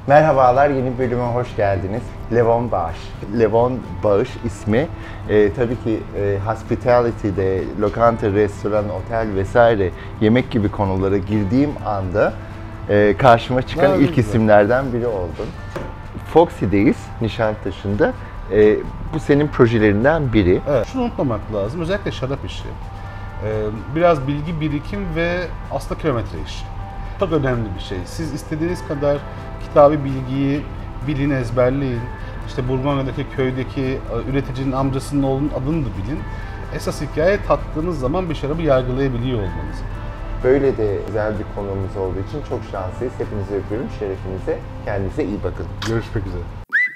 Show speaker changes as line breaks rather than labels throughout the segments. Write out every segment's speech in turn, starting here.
Merhabalar, yeni bölüme hoş geldiniz. Levon Bağış. Levon Bağış ismi tabii ki hospitality'de, lokanta, restoran, otel vesaire yemek gibi konulara girdiğim anda karşıma çıkan ilk isimlerden biri oldun. Foxy'deyiz, Nişantaşı'nda. Bu senin projelerinden biri.
Evet, şunu unutmamak lazım, özellikle şarap işi. Biraz bilgi birikim ve aslında kilometre işi. Çok önemli bir şey. Siz istediğiniz kadar kitabı bilgiyi bilin, ezberleyin. İşte Burgonya'daki köydeki üreticinin amcasının oğlunun adını da bilin. Esas hikaye tattığınız zaman bir şarabı yargılayabiliyor olmanız.
Böyle de güzel bir konuğumuz olduğu için çok şanslıyız. Hepinizi öpüyorum, şerefinize. Kendinize iyi bakın.
Görüşmek üzere.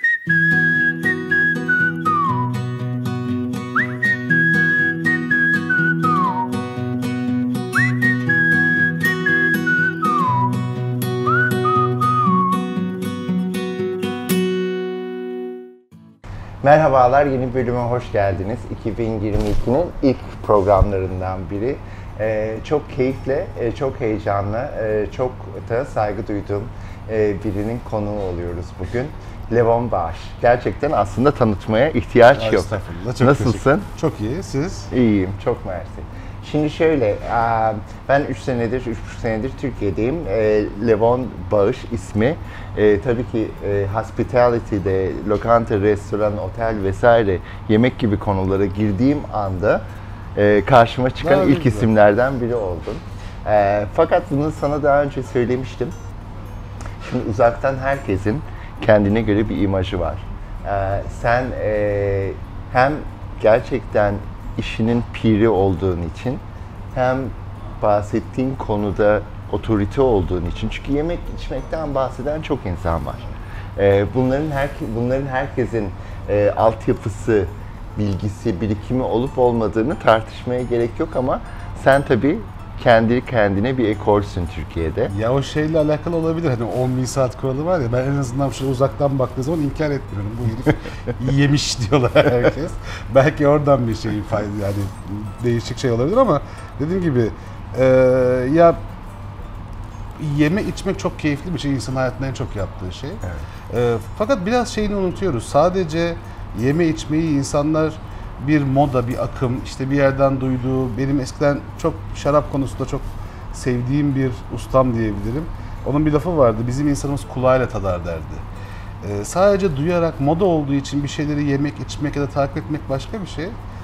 Merhabalar, yeni bölüme hoş geldiniz. 2022'nin ilk programlarından biri. Çok keyifle, çok heyecanlı, çok da saygı duyduğum birinin konuğu oluyoruz bugün. Levon Bağış. Gerçekten aslında tanıtmaya ihtiyaç yok.
Estağfurullah, çok
Nasılsın?
Çok iyi, siz?
İyiyim, çok mersi. Şimdi şöyle, ben 3,5 senedir Türkiye'deyim. Levon Bağış ismi. Tabii ki hospitality'de, lokanta, restoran, otel vesaire yemek gibi konulara girdiğim anda karşıma çıkan ilk isimlerden biri oldun. Fakat bunu sana daha önce söylemiştim. Şimdi uzaktan herkesin kendine göre bir imajı var. Sen hem gerçekten işinin piri olduğun için hem bahsettiğin konuda otorite olduğun için, çünkü yemek içmekten bahseden çok insan var. Bunların herkesin altyapısı, bilgisi, birikimi olup olmadığını tartışmaya gerek yok ama sen tabii kendi kendine bir ekolsün Türkiye'de.
Ya o şeyle alakalı olabilir. Hani 10.000 saat kuralı var ya, ben en azından şöyle uzaktan baktığı zaman inkar etmiyorum. Bu herif yemiş diyorlar herkes. Belki oradan bir şey yani değişik şey olabilir ama dediğim gibi ya yeme içmek çok keyifli bir şey. İnsan hayatında en çok yaptığı şey. Evet. Fakat biraz şeyini unutuyoruz. Sadece yeme içmeyi insanlar bir moda, bir akım, işte bir yerden duyduğu, benim eskiden çok şarap konusunda çok sevdiğim bir ustam diyebilirim. Onun bir lafı vardı, bizim insanımız kulağıyla tadar derdi. Sadece duyarak, moda olduğu için bir şeyleri yemek, içmek ya da takip etmek başka bir şey.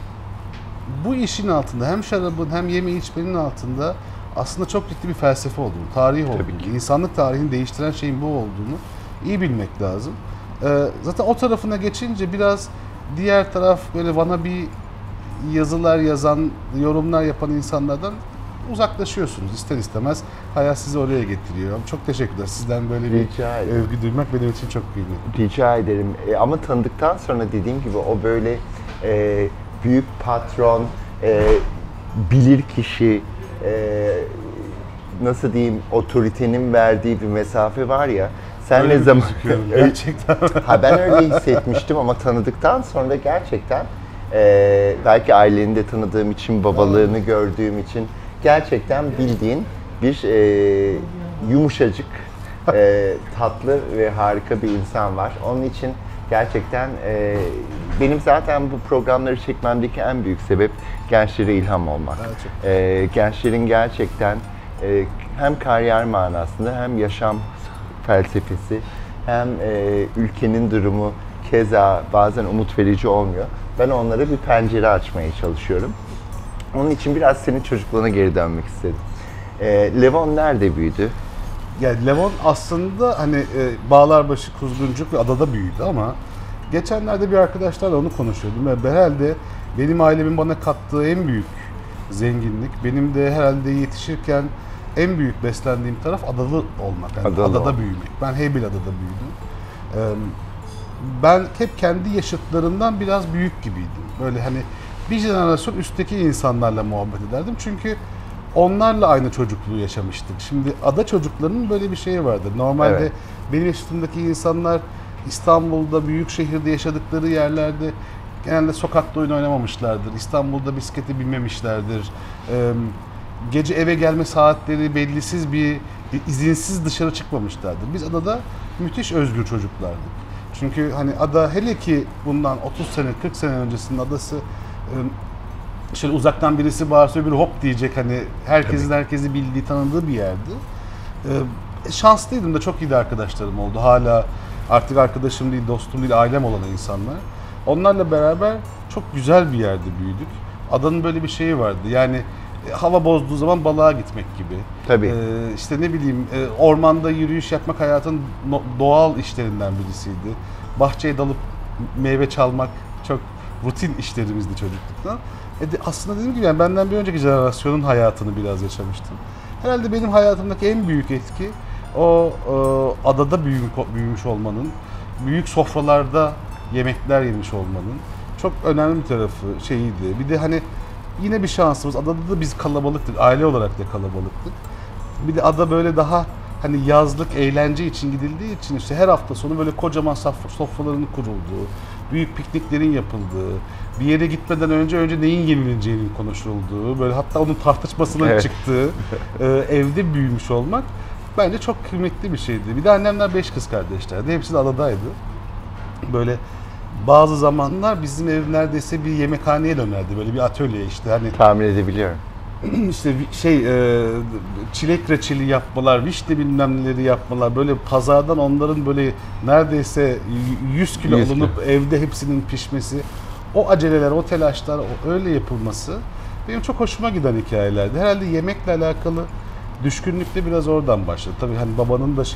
Bu işin altında hem şarabın hem yeme içmenin altında aslında çok ciddi bir felsefe olduğunu, tarih olduğunu, insanlık tarihini değiştiren şeyin bu olduğunu iyi bilmek lazım. Zaten o tarafına geçince biraz diğer taraf böyle bana bir yazılar yazan, yorumlar yapan insanlardan uzaklaşıyorsunuz ister istemez. Hayat sizi oraya getiriyor. Çok teşekkürler. Sizden böyle bir övgü duymak benim için çok kıymetli.
Rica ederim. Ama tanıdıktan sonra dediğim gibi o böyle büyük patron, bilirkişi, nasıl diyeyim, otoritenin verdiği bir mesafe var ya. Sen
öyle
ne zaman
gerçekten.
Ben öyle hissetmiştim ama tanıdıktan sonra gerçekten belki aileni de tanıdığım için, babalığını gördüğüm için gerçekten bildiğin bir yumuşacık, tatlı ve harika bir insan var. Onun için gerçekten benim zaten bu programları çekmemdeki en büyük sebep gençlere ilham olmak. Gençlerin gerçekten hem kariyer manasında hem yaşam felsefesi hem ülkenin durumu keza bazen umut verici olmuyor. Ben onlara bir pencere açmaya çalışıyorum. Onun için biraz senin çocukluğuna geri dönmek istedim. Levon nerede büyüdü?
Yani Levon aslında hani Bağlarbaşı, Kuzguncuk ve adada büyüdü ama geçenlerde bir arkadaşlarla onu konuşuyordum. Yani herhalde benim ailemin bana kattığı en büyük zenginlik, benim de herhalde yetişirken en büyük beslendiğim taraf adalı olmak, yani adada büyümek. Ben Heybeliada'da büyüdüm. Ben hep kendi yaşıtlarımdan biraz büyük gibiydim. Böyle hani bir jenerasyon üstteki insanlarla muhabbet ederdim. Çünkü onlarla aynı çocukluğu yaşamıştık. Şimdi ada çocuklarının böyle bir şeyi vardır. Normalde benim yaşıtımdaki insanlar İstanbul'da, büyük şehirde yaşadıkları yerlerde genelde sokakta oyun oynamamışlardır. İstanbul'da bisiklete binmemişlerdir. Gece eve gelme saatleri bellisiz, bir izinsiz dışarı çıkmamışlardır. Biz adada müthiş özgür çocuklardık. Çünkü hani ada, hele ki bundan 30 sene 40 sene öncesinin adası, şöyle uzaktan birisi bağırsa öbürü hop diyecek, hani herkesin herkesi bildiği, tanıdığı bir yerdi. Şanslıydım da, çok iyi de arkadaşlarım oldu. Hala artık arkadaşım değil, dostum değil, ailem olan insanlar. Onlarla beraber çok güzel bir yerde büyüdük. Adanın böyle bir şeyi vardı. Yani hava bozduğu zaman balığa gitmek gibi.
Tabii.
İşte ne bileyim, ormanda yürüyüş yapmak hayatın doğal işlerinden birisiydi. Bahçeye dalıp meyve çalmak çok rutin işlerimizdi çocukluktan. Aslında dediğim gibi, yani benden bir önceki jenerasyonun hayatını biraz yaşamıştım. Herhalde benim hayatımdaki en büyük etki o adada büyümüş olmanın, büyük sofralarda yemekler yemiş olmanın çok önemli bir tarafı şeyiydi. Bir de hani yine bir şansımız, adada da biz kalabalıktık, aile olarak da kalabalıktık. Bir de ada böyle daha hani yazlık eğlence için gidildiği için, işte her hafta sonu böyle kocaman sofraların kurulduğu, büyük pikniklerin yapıldığı, bir yere gitmeden önce neyin yenileneceğinin konuşulduğu, böyle hatta onun tartışmasının çıktığı evde büyümüş olmak bence çok kıymetli bir şeydi. Bir de annemler 5 kız kardeşlerdi, hepsi de adadaydı. Böyle bazı zamanlar bizim ev neredeyse bir yemekhaneye dönerdi, böyle bir atölye, işte hani
Tahmin edebiliyorum.
işte çilek reçeli yapmalar, vişne bilmem neleri yapmalar, böyle pazardan onların böyle neredeyse 100 kilo alınıp evde hepsinin pişmesi, o aceleler, o telaşlar, öyle yapılması benim çok hoşuma giden hikayelerdi. Herhalde yemekle alakalı düşkünlük de biraz oradan başladı. Tabii hani babanın da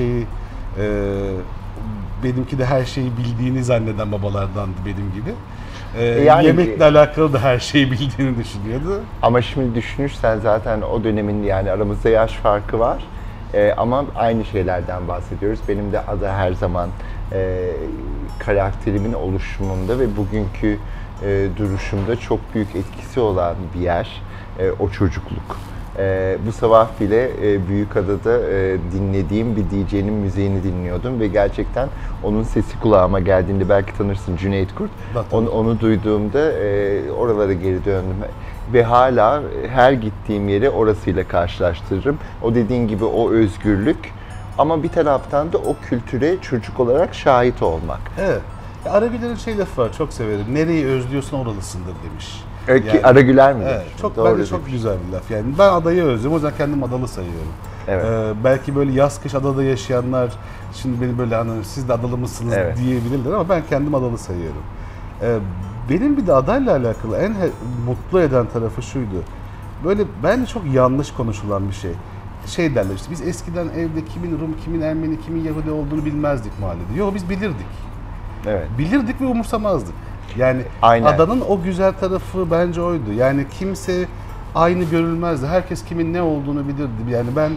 benimki de her şeyi bildiğini zanneden babalardandı benim gibi. Yani, yemekle alakalı da her şeyi bildiğini düşünüyordu.
Ama şimdi düşünürsen zaten o dönemin, yani aramızda yaş farkı var. Ama aynı şeylerden bahsediyoruz. Benim de ada her zaman karakterimin oluşumunda ve bugünkü duruşumda çok büyük etkisi olan bir yer. O çocukluk. Bu sabah bile Büyükada'da dinlediğim bir DJ'nin müziğini dinliyordum ve gerçekten onun sesi kulağıma geldiğinde, belki tanırsın, Cüneyt Kurt. Onu duyduğumda oralara geri döndüm ve hala her gittiğim yeri orasıyla karşılaştırırım. O dediğin gibi o özgürlük, ama bir taraftan da o kültüre çocuk olarak şahit olmak.
Evet. Aragüler'in lafı var, çok severim. Nereyi özlüyorsan oralısındır demiş.
Yani, Aragüler mi?
Evet, bence çok güzel bir laf. Yani ben adayı özlüyorum, o yüzden kendim adalı sayıyorum.
Evet.
Belki böyle yaz kış adada yaşayanlar şimdi beni böyle hani siz de adalı mısınız diyebilirler, ama ben kendim adalı sayıyorum. Benim bir de adayla alakalı en mutlu eden tarafı şuydu. Böyle bence çok yanlış konuşulan bir şey. Şey derler işte, biz eskiden evde kimin Rum, kimin Ermeni, kimin Yahudi olduğunu bilmezdik mahallede. Yok, biz bilirdik.
Evet.
Bilirdik ve umursamazdık. Yani
aynen. Adanın
o güzel tarafı bence oydu. Yani kimse aynı görülmezdi. Herkes kimin ne olduğunu bilirdi. Yani ben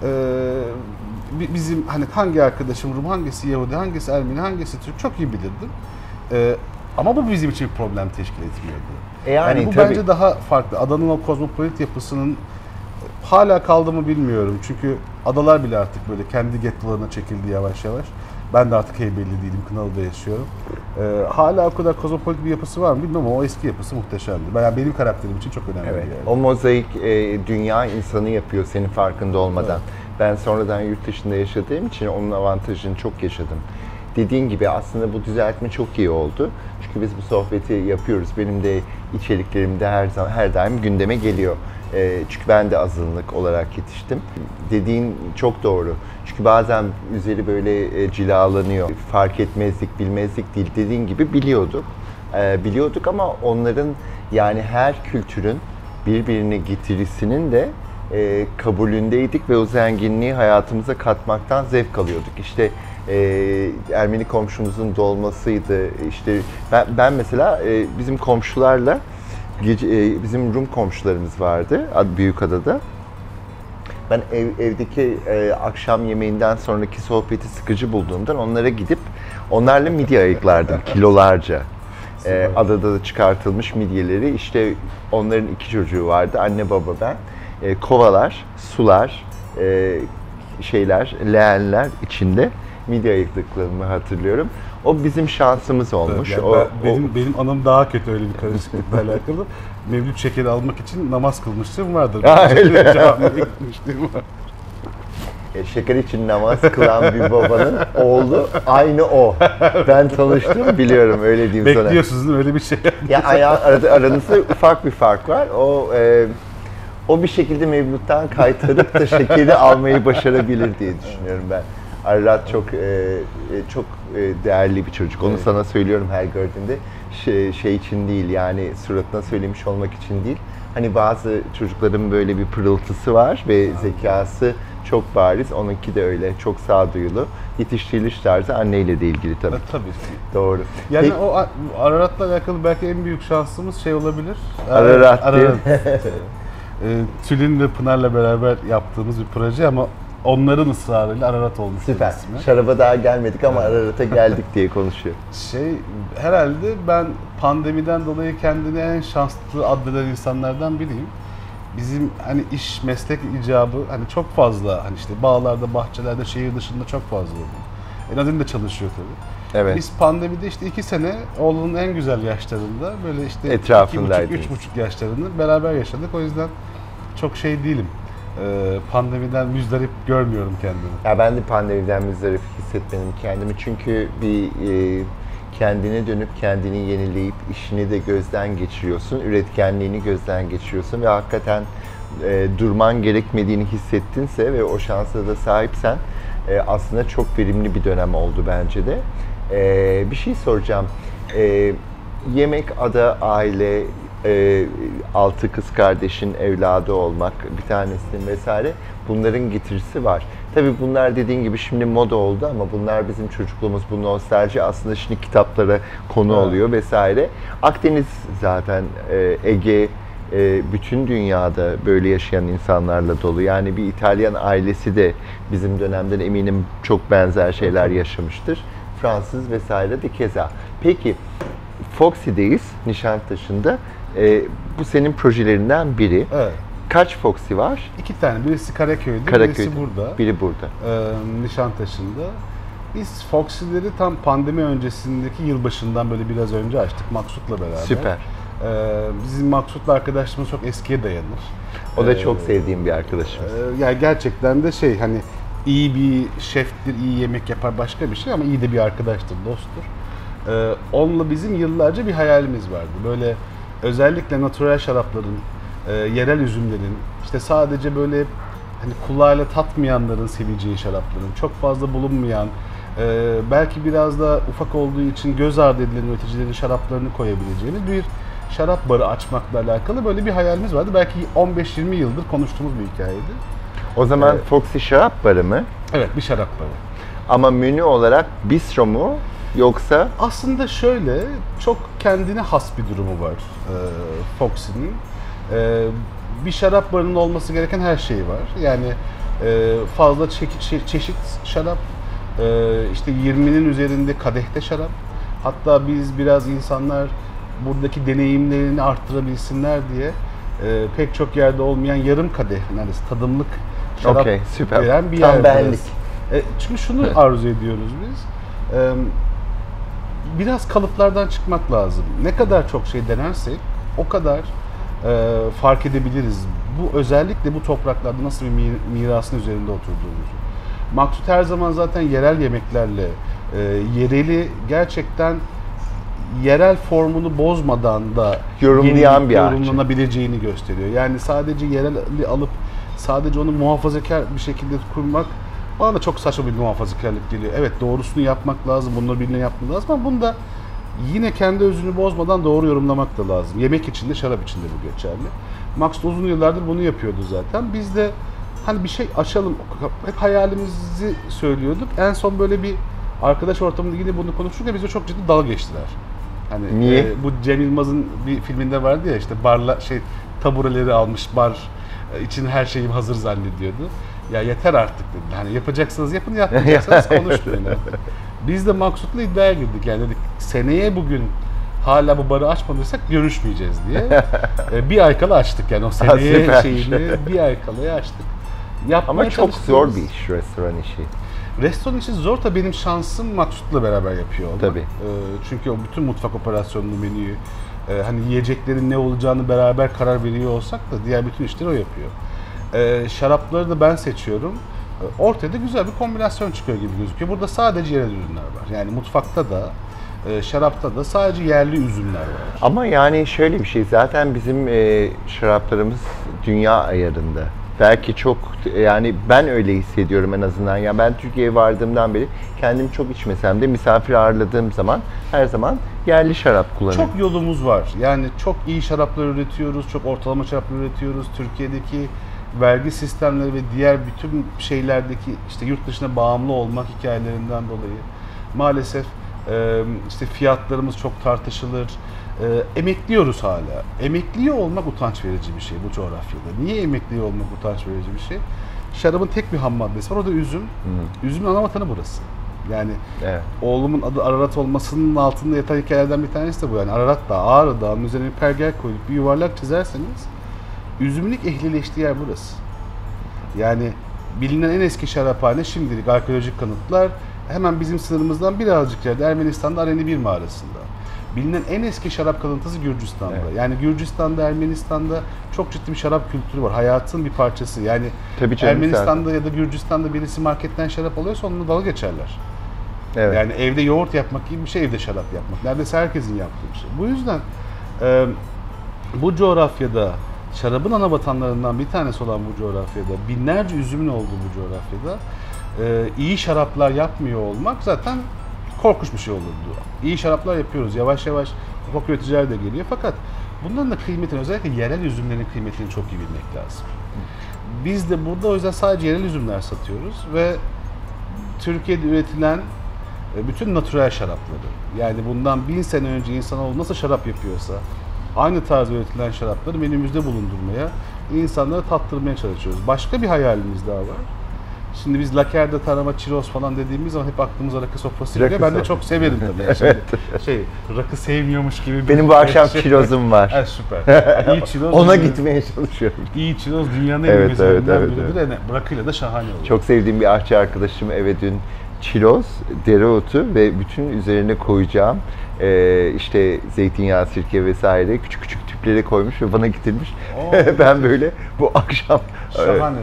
bizim hani hangi arkadaşım Rum, hangisi Yahudi, hangisi Ermeni, hangisi Türk çok iyi bilirdim. Ama bu bizim için bir problem teşkil etmiyordu. Yani bu bence daha farklı. Adanın o kozmopolit yapısının hala kaldı mı bilmiyorum. Çünkü adalar bile artık böyle kendi gettolarına çekildi yavaş yavaş. Ben de artık Heybeli değilim, Kınalı'da yaşıyorum. Hala o kadar kozmopolit bir yapısı var mı bilmiyorum, ama o eski yapısı muhteşemdi. Benim karakterim için çok önemli bir yer.
O mozaik dünya insanı yapıyor senin farkında olmadan. Evet. Ben sonradan yurt dışında yaşadığım için onun avantajını çok yaşadım. Dediğin gibi aslında bu düzeltme çok iyi oldu. Çünkü biz bu sohbeti yapıyoruz. Benim de içeriklerimde her daim gündeme geliyor. Çünkü ben de azınlık olarak yetiştim. Dediğin çok doğru. Çünkü bazen üzeri böyle cilalanıyor. Fark etmezlik, bilmezlik değil. Dediğin gibi biliyorduk ama onların, yani her kültürün birbirine getirisinin de kabulündeydik ve o zenginliği hayatımıza katmaktan zevk alıyorduk. İşte Ermeni komşumuzun dolmasıydı. İşte ben mesela bizim komşularla, bizim Rum komşularımız vardı Büyükada'da. Ben evdeki akşam yemeğinden sonraki sohbeti sıkıcı bulduğumdan onlara gidip onlarla midye ayıklardım kilolarca. Adada da çıkartılmış midyeleri, işte onların 2 çocuğu vardı, anne baba ben. Kovalar, sular, leğenler içinde midye ayıklıklarımı hatırlıyorum. O bizim şansımız olmuş.
Yani benim anım daha kötü öyle bir karışıklıkla alakalı. Mevlüt şekeri almak için namaz kılmışlığım vardır.
Öyle.
Camiye gitmişliğim var.
şeker için namaz kılan bir babanın oğlu aynı o. Ben tanıştım, biliyorum, öyle diyeyim sana.
Bekliyorsunuz değil mi? Öyle bir şey.
Ya aranızda ufak bir fark var. O bir şekilde Mevlüt'ten kaytarıp da şekeri almayı başarabilir diye düşünüyorum ben. Ararat çok değerli bir çocuk. Onu sana söylüyorum her gördüğümde. Şey için değil, yani suratına söylemiş olmak için değil. Hani bazı çocukların böyle bir pırıltısı var ve zekası çok bariz. Onunki de öyle. Çok sağduyulu. Yetiştiriliş tarzı anneyle de ilgili tabii.
Tabii.
Doğru.
Yani o Ararat'la alakalı belki en büyük şansımız şey olabilir.
Ararat değil.
Tülin ve Pınar'la beraber yaptığımız bir proje ama onların ısrarıyla Ararat olmuş.
Süper.
ismi.
Şaraba daha gelmedik ama Ararat'a geldik diye konuşuyor.
Herhalde ben pandemiden dolayı kendini en şanslı addeden insanlardan biriyim. Bizim hani iş, meslek icabı hani çok fazla, hani işte bağlarda, bahçelerde, şehir dışında çok fazla oldu. Nazim de çalışıyor tabii.
Evet.
Biz pandemide işte 2 sene oğlunun en güzel yaşlarında böyle işte
Etrafındaydınız.
2,5-3,5 yaşlarını beraber yaşadık. O yüzden çok şey değilim. Pandemiden müzdarip görmüyorum kendimi.
Ya ben de pandemiden müzdarip hissetmedim kendimi, çünkü kendine dönüp kendini yenileyip işini de gözden geçiriyorsun, üretkenliğini gözden geçiriyorsun ve hakikaten durman gerekmediğini hissettinse ve o şansa da sahipsen aslında çok verimli bir dönem oldu bence de. Bir şey soracağım. Yemek, ada, aile, 6 kız kardeşin evladı olmak, bir tanesinin vesaire, bunların getirisi var. Tabii bunlar dediğin gibi şimdi moda oldu ama bunlar bizim çocukluğumuz, bu nostalji aslında şimdi kitaplara konu oluyor vesaire. Akdeniz zaten, Ege, bütün dünyada böyle yaşayan insanlarla dolu. Yani bir İtalyan ailesi de bizim dönemden eminim çok benzer şeyler yaşamıştır. Fransız vesaire de keza. Peki, Foxy'deyiz, Nişantaşı'nda. Bu senin projelerinden biri.
Evet.
Kaç Foxy var?
2 tane. Birisi Karaköy'de, birisi burada.
Biri burada.
Nişantaşı'nda. Biz Foxy'leri tam pandemi öncesindeki yılbaşından böyle biraz önce açtık Maksut'la beraber.
Süper.
Bizim Maksut'la arkadaşlığımız çok eskiye dayanır.
O da çok sevdiğim bir arkadaşımız.
Yani gerçekten de hani iyi bir şeftir, iyi yemek yapar, başka bir şey ama iyi de bir arkadaştır, dosttur. Onunla bizim yıllarca bir hayalimiz vardı. Böyle özellikle natürel şarapların, yerel üzümlerin, işte sadece böyle hani kulağıyla tatmayanların seveceği şarapların, çok fazla bulunmayan, belki biraz da ufak olduğu için göz ardı edilen üreticilerin şaraplarını koyabileceğimiz bir şarap barı açmakla alakalı böyle bir hayalimiz vardı. Belki 15-20 yıldır konuştuğumuz bir hikayeydi.
O zaman Foxy şarap barı mı?
Evet, bir şarap barı.
Ama menü olarak bistro mu yoksa?
Aslında şöyle, çok kendine has bir durumu var Foxy'nin. Bir şarap barının olması gereken her şey var. Yani fazla çeşit şarap, işte 20'nin üzerinde kadehte şarap. Hatta biz biraz insanlar buradaki deneyimlerini arttırabilsinler diye pek çok yerde olmayan yarım kadeh, neredeyse tadımlık şarap veren bir yer.
Tam benlik.
Çünkü şunu arzu ediyoruz biz. Biraz kalıplardan çıkmak lazım. Ne kadar çok şey denersek o kadar fark edebiliriz. Bu özellikle bu topraklarda nasıl bir mirasın üzerinde oturduğumuzu. Maksut her zaman zaten yerel yemeklerle yereli, gerçekten yerel formunu bozmadan da
yorumlayan bir
yorumlanabileceğini gösteriyor. Yani sadece yereli alıp sadece onu muhafazakar bir şekilde kurmak bana da çok saçma bir muhafazakarlık geliyor. Evet, doğrusunu yapmak lazım, bunları birine yapmak lazım ama bunu da yine kendi özünü bozmadan doğru yorumlamak da lazım. Yemek için de, şarap için de bu geçerli. Maksut uzun yıllardır bunu yapıyordu zaten. Biz de hani bir şey açalım, hep hayalimizi söylüyorduk. En son böyle bir arkadaş ortamında yine bunu konuşurken bize çok ciddi dalga geçtiler. Hani
niye?
Bu Cem Yılmaz'ın bir filminde vardı ya, işte barla tabureleri almış, bar için her şeyim hazır zannediyordu. Ya yeter artık dedi. Hani yapacaksanız yapın, yapmayacaksanız konuşmayın. Biz de Maksut'la iddiaya girdik. Yani dedik seneye bugün hala bu barı açmadıysak görüşmeyeceğiz diye. Bir ay kala açtık yani o seneye şeyini bir ay kalaya açtık.
Ama çok zor bir iş restoran işi.
Restoran işi zor, tabii benim şansım Maksut'la beraber yapıyor olmak.
Tabii.
Çünkü o bütün mutfak operasyonunu, menüyü, hani yiyeceklerin ne olacağını beraber karar veriyor olsak da diğer bütün işleri o yapıyor. Şarapları da ben seçiyorum. ortaya da güzel bir kombinasyon çıkıyor gibi gözüküyor. Burada sadece yerel ürünler var. Yani mutfakta da, şarapta da sadece yerli üzümler var.
Ama yani şöyle bir şey, zaten bizim şaraplarımız dünya ayarında. Belki çok, yani ben öyle hissediyorum en azından. Ya ben Türkiye'ye vardığımdan beri kendim çok içmesem de misafir ağırladığım zaman her zaman yerli şarap kullanıyorum.
Çok yolumuz var. Yani çok iyi şaraplar üretiyoruz, çok ortalama şaraplar üretiyoruz. Türkiye'deki vergi sistemleri ve diğer bütün şeylerdeki işte yurt dışına bağımlı olmak hikayelerinden dolayı maalesef işte fiyatlarımız çok tartışılır. Emekliyoruz hala. Emekli olmak utanç verici bir şey bu coğrafyada. Niye emekli olmak utanç verici bir şey? Şarabın tek bir ham maddesi var, o da üzüm. Üzümün ana vatanı burası. Yani
Evet.
oğlumun adı Ararat olmasının altında yatan hikayelerden bir tanesi de bu. Yani Ararat Dağı, Ağrı Dağı'nın üzerine bir pergel koyup bir yuvarlak çizerseniz üzümün ilk ehlileştiği yer burası. Yani bilinen en eski şaraphane şimdilik arkeolojik kanıtlar hemen bizim sınırımızdan birazcık yerde Ermenistan'da Areni 1 mağarasında. Bilinen en eski şarap kalıntısı Gürcistan'da.
Evet.
Yani Gürcistan'da, Ermenistan'da çok ciddi bir şarap kültürü var. Hayatın bir parçası. Yani
Tabii canım,
Ermenistan'da
zaten.
ya da Gürcistan'da birisi marketten şarap alıyorsa onunla dalga geçerler.
Evet.
Yani evde yoğurt yapmak gibi bir şey, evde şarap yapmak. Neredeyse herkesin yaptığı bir şey. Bu yüzden bu coğrafyada, şarabın ana vatanlarından bir tanesi olan bu coğrafyada, binlerce üzümün olduğu bu coğrafyada iyi şaraplar yapmıyor olmak zaten korkunç bir şey olurdu. İyi şaraplar yapıyoruz. Yavaş yavaş ufak üreticiler de geliyor. Fakat bunların da kıymetini, özellikle yerel üzümlerin kıymetini çok iyi bilmek lazım. Biz de burada o yüzden sadece yerel üzümler satıyoruz ve Türkiye'de üretilen bütün natürel şarapları, yani bundan 1000 sene önce insanoğlu nasıl şarap yapıyorsa aynı tarzda üretilen şarapları menümüzde bulundurmaya, insanlara tattırmaya çalışıyoruz. Başka bir hayalimiz daha var. Şimdi biz lakerde, tarama, çiroz falan dediğimiz zaman hep aklımıza rakı sofrası geliyor. Ben de çok severim tabii. Yani rakı sevmiyormuş gibi bir
Benim bu akşam çirozum var.
Ha, süper. İyi çiroz.
Ona gitmeye çalışıyorum.
İyi çiroz dünyanın en iyi
Evet,
mezelerinden
evet,
biridir. Yani rakıyla da şahane oluyor.
Çok sevdiğim bir aşçı arkadaşım eve dün çiroz, dereotu ve bütün üzerine koyacağım işte zeytinyağı, sirke vesaire küçük küçük tüplere koymuş ve bana getirmiş. Ben böyle bu akşam
şahane.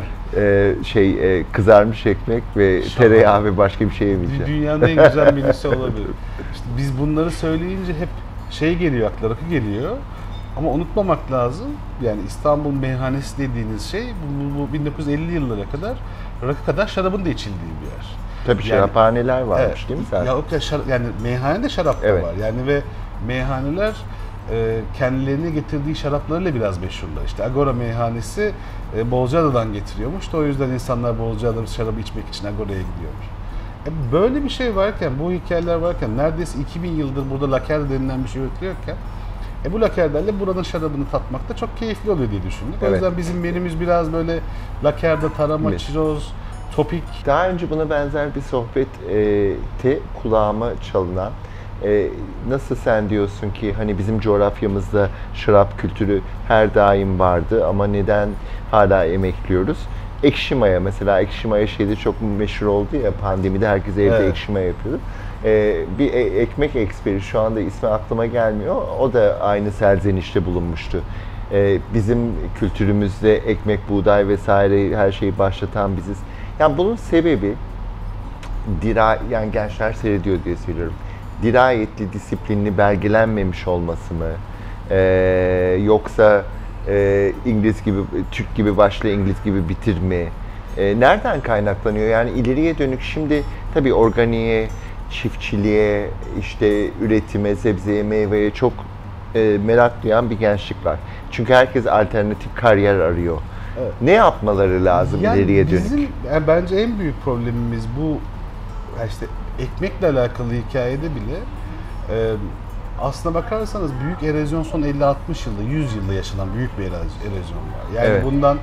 Kızarmış ekmek ve
Şahane.
tereyağı ve başka bir şey yemeyeceğim.
Dünyanın en güzel menüsü olabilir. İşte biz bunları söyleyince hep şey geliyor, akla rakı geliyor. Ama unutmamak lazım, yani İstanbul meyhanesi dediğiniz şey bu 1950 yıllara kadar rakı kadar şarabın da içildiği bir yer.
Tabii şaraphaneler varmış,
evet,
değil mi zaten?
Yani meyhanede şarap da
Evet.
var. Yani ve meyhaneler kendilerine getirdiği şaraplarıyla biraz meşhurlar. İşte Agora meyhanesi Bozcaada'dan getiriyormuş da o yüzden insanlar Bozcaada'da şarabı içmek için Agora'ya gidiyormuş. Böyle bir şey varken, bu hikayeler varken, neredeyse 2000 yıldır burada laker denilen bir şey üretiliyorken bu lakerlerle buranın şarabını tatmak da çok keyifli oluyor diye düşündük. O
Evet.
yüzden bizim menümüz biraz böyle lakerde, tarama,
Evet.
çiroz, topik.
Daha önce buna benzer bir sohbette kulağıma çalınan nasıl sen diyorsun ki hani bizim coğrafyamızda şarap kültürü her daim vardı ama neden hala emekliyoruz? Ekşi maya mesela, ekşi maya şeyde çok meşhur oldu ya, pandemide herkes evde
Evet.
ekşi maya yapıyordu. Bir ekmek eksperi, şu anda ismi aklıma gelmiyor, o da aynı serzenişte bulunmuştu. Bizim kültürümüzde ekmek, buğday vesaire her şeyi başlatan biziz. Yani bunun sebebi yani gençler seyrediyor diye söylüyorum. Dirayetli, disiplinli, belgelenmemiş olması mı? Yoksa İngiliz gibi, Türk gibi başla, İngiliz gibi bitir mi? Nereden kaynaklanıyor? Yani ileriye dönük şimdi tabii organiğe, çiftçiliğe, işte üretime, sebzeye, meyveye çok merak duyan bir gençlik var. Çünkü herkes alternatif kariyer arıyor.
Evet.
Ne yapmaları lazım ileriye dönük?
Bizim bence en büyük problemimiz bu, işte ekmekle alakalı hikayede bile aslına bakarsanız büyük erozyon son 50-60 yılda, 100 yılda yaşanan büyük bir erozyon var. Yani
Evet.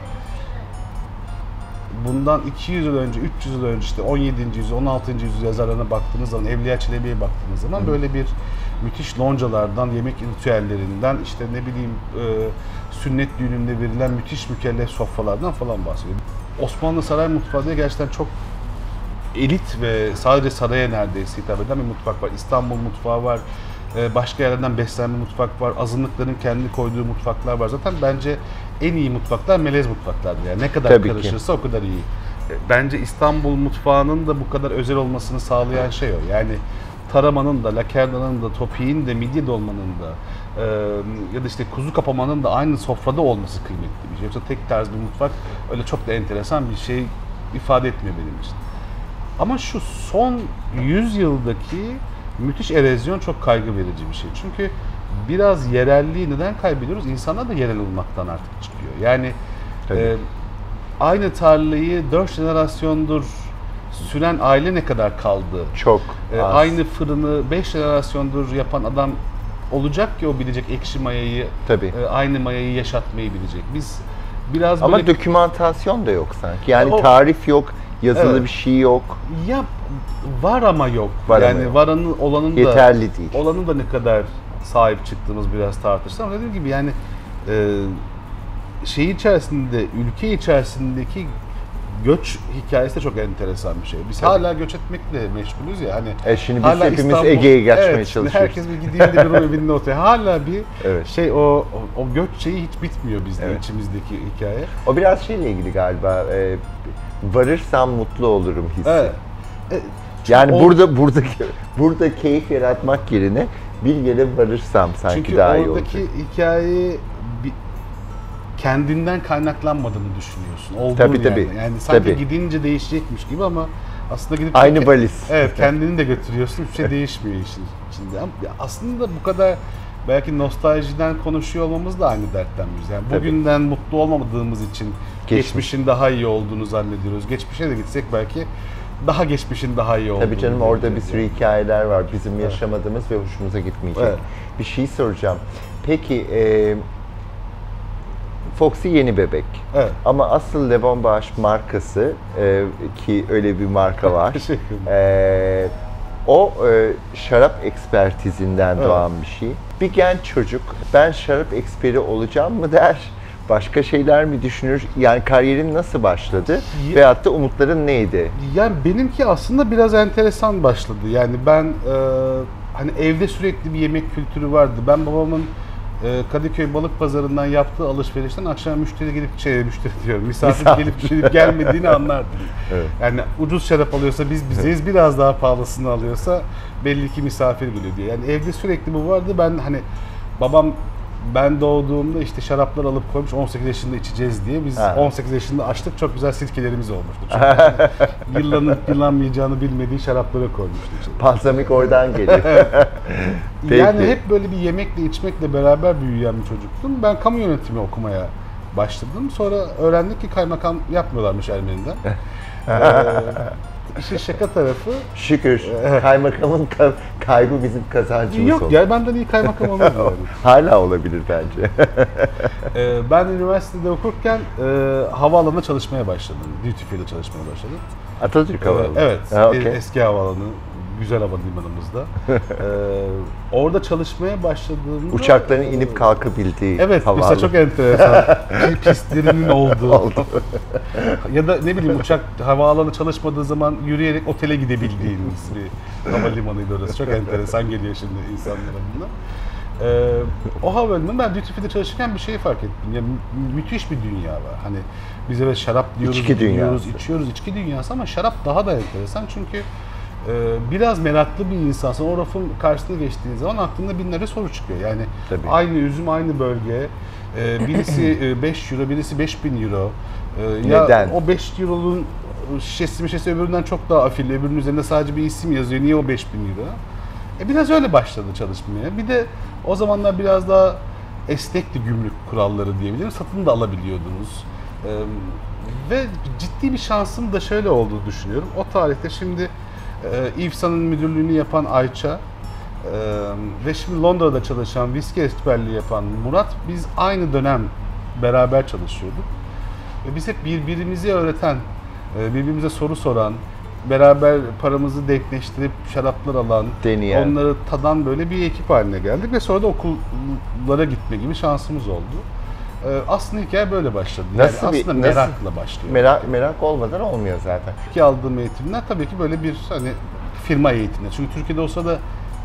bundan 200 yıl önce, 300 yıl önce, işte 17. yüzyıl, 16. yüzyıl yazarlarına baktığınız zaman, Evliya Çelebi'ye baktığınız zaman böyle bir müthiş loncalardan, yemek ritüellerinden, işte ne bileyim sünnet düğününde verilen müthiş mükellef sofralardan falan bahsediyor. Osmanlı saray mutfağı diye gerçekten çok elit ve sadece saraya neredeyse hitap eden bir mutfak var. İstanbul mutfağı var, başka yerlerden beslenme mutfak var, azınlıkların kendi koyduğu mutfaklar var. Zaten bence en iyi mutfaklar melez mutfaklardır. Yani ne kadar
Tabii ki.
karışırsa o kadar iyi. bence İstanbul mutfağının da bu kadar özel olmasını sağlayan şey o. Yani taramanın da, lakernanın da, topiğin de, midye dolmanın da ya da işte kuzu kapamanın da aynı sofrada olması kıymetli bir şey. Yoksa tek tarz bir mutfak öyle çok da enteresan bir şey ifade etmiyor benim için. Ama şu son 100 yıldaki müthiş erozyon çok kaygı verici bir şey. Çünkü biraz yerelliği neden kaybediyoruz? İnsanlar da yerel olmaktan artık çıkıyor. Yani aynı tarlayı 4 jenerasyondur süren aile ne kadar kaldı?
Çok az.
Aynı fırını 5 jenerasyondur yapan adam olacak ki o bilecek ekşi mayayı, aynı mayayı yaşatmayı bilecek. Biz biraz
ama
böyle...
dokümantasyon da yok sanki. Yani tarif yok, yazılı bir şey yok.
Ya var ama yok.
Var
yani
yok.
varanın olanın
yeterli
da
değil.
Olanın da ne kadar sahip çıktığımız biraz tartışılır ama dediğim gibi yani şey içerisinde, ülke içerisindeki göç hikayesi de çok enteresan bir şey. Biz hala göç etmekle meşgulüz ya hani.
Şimdi biz hepimiz Ege'ye geçmeye çalışıyoruz.
Herkes bir gideyim de bir evinde oturuyor. Hala bir şey o göç şeyi hiç bitmiyor bizde içimizdeki hikaye.
O biraz şeyle ilgili galiba. Varırsam mutlu olurum hissi. Yani burada keyif yaratmak yerine bir yere varırsam sanki daha iyi olacak.
Çünkü oradaki hikayeyi kendinden kaynaklanmadığını düşünüyorsun. Olduğunu
tabii.
Yani sanki gidince değişecekmiş gibi ama aslında gidip
aynı valiz.
Evet, kendini de götürüyorsun. Hiçbir şey değişmiyor işin içinde. Ama aslında bu kadar belki nostaljiden konuşuyor olmamız da aynı derttenmiz. Yani bugünden mutlu olmadığımız için geçmişin daha iyi olduğunu zannediyoruz. Geçmişe de gitsek belki daha geçmişin daha iyi olduğunu.
Tabii canım, orada bir sürü hikayeler var. Bizim yaşamadığımız ve hoşumuza gitmeyecek. Bir şey soracağım. Peki Foxy yeni bebek. Ama asıl Le Bon Bauche markası ki öyle bir marka var. O şarap ekspertizinden doğan bir şey. Bir genç çocuk ben şarap eksperi olacağım mı der. Başka şeyler mi düşünür? Yani kariyerin nasıl başladı? Veyahut da umutların neydi?
Yani benimki aslında biraz enteresan başladı. Yani ben hani evde sürekli bir yemek kültürü vardı. Ben babamın Kadıköy Balık Pazarı'ndan yaptığı alışverişten akşam müşteri gelip misafir gelip gelmediğini anlardım. Yani ucuz şarap alıyorsa biz bizeyiz, biraz daha pahalısını alıyorsa belli ki misafir geliyor diye. Yani evde sürekli bu vardı. Ben hani babam ben doğduğumda işte şaraplar alıp koymuş 18 yaşında içeceğiz diye. Biz 18 yaşında açtık, çok güzel sirkelerimiz olmuştu. Çünkü yani yıllanıp yıllanmayacağını bilmediği şaraplara koymuştu.
Balsamik oradan geliyor.
Yani hep böyle bir yemekle içmekle beraber büyüyen bir çocuktum. Ben kamu yönetimi okumaya başladım. Sonra öğrendik ki kaymakam yapmıyorlarmış Ermeni'den. İşte şaka tarafı.
Şükür. Kaymakamın kaybı bizim kazancımız
yok
oldu.
Ya benden iyi kaymakam olmadı.
Hala olabilir bence.
Ben üniversitede okurken havaalanında çalışmaya başladım. Duty free'de çalışmaya başladım.
Atatürk Havaalanı.
Evet. Eski havaalanı. Güzel havalimanımızda. Orada çalışmaya başladığımda...
Uçakların inip kalkabildiği havaalanı.
Mesela çok enteresan. Pistlerinin olduğu. Ya da ne bileyim havaalanı çalışmadığı zaman yürüyerek otele gidebildiğiniz bir havalimanıydı orası. Çok enteresan geliyor şimdi insanlara bunlar. O havalimanı ben Duty free'de çalışırken bir şey fark ettim. Yani müthiş bir dünya var. Hani biz evet şarap diyoruz, içiyoruz içki dünyası ama şarap daha da enteresan çünkü biraz meraklı bir insansın. O rafın karşısına geçtiğin zaman aklında binlerce soru çıkıyor. Yani aynı üzüm, aynı bölge. Birisi 5 euro, birisi 5.000 euro.
Neden?
O 5 euroluk şişesi öbüründen çok daha afilli. Öbürünün üzerinde sadece bir isim yazıyor. Niye o 5.000 euro? Biraz öyle başladı çalışmaya. Bir de o zamanlar biraz daha esnekti gümrük kuralları diyebilirim. Satın da alabiliyordunuz. Ve ciddi bir şansım da şöyle olduğunu düşünüyorum. O tarihte şimdi İFSA'nın müdürlüğünü yapan Ayça ve şimdi Londra'da çalışan, viski estüberliği yapan Murat, biz aynı dönem beraber çalışıyorduk. Ve biz hep birbirimizi öğreten, birbirimize soru soran, beraber paramızı denkleştirip şaraplar alan, deneyen, onları tadan böyle bir ekip haline geldik ve sonra da okullara gitme gibi şansımız oldu. Aslında hikaye böyle başladı. Aslında merakla başlıyor.
Merak olmadan olmuyor zaten.
Aldığım eğitimler tabii ki böyle bir hani firma eğitimleri. Çünkü Türkiye'de olsa da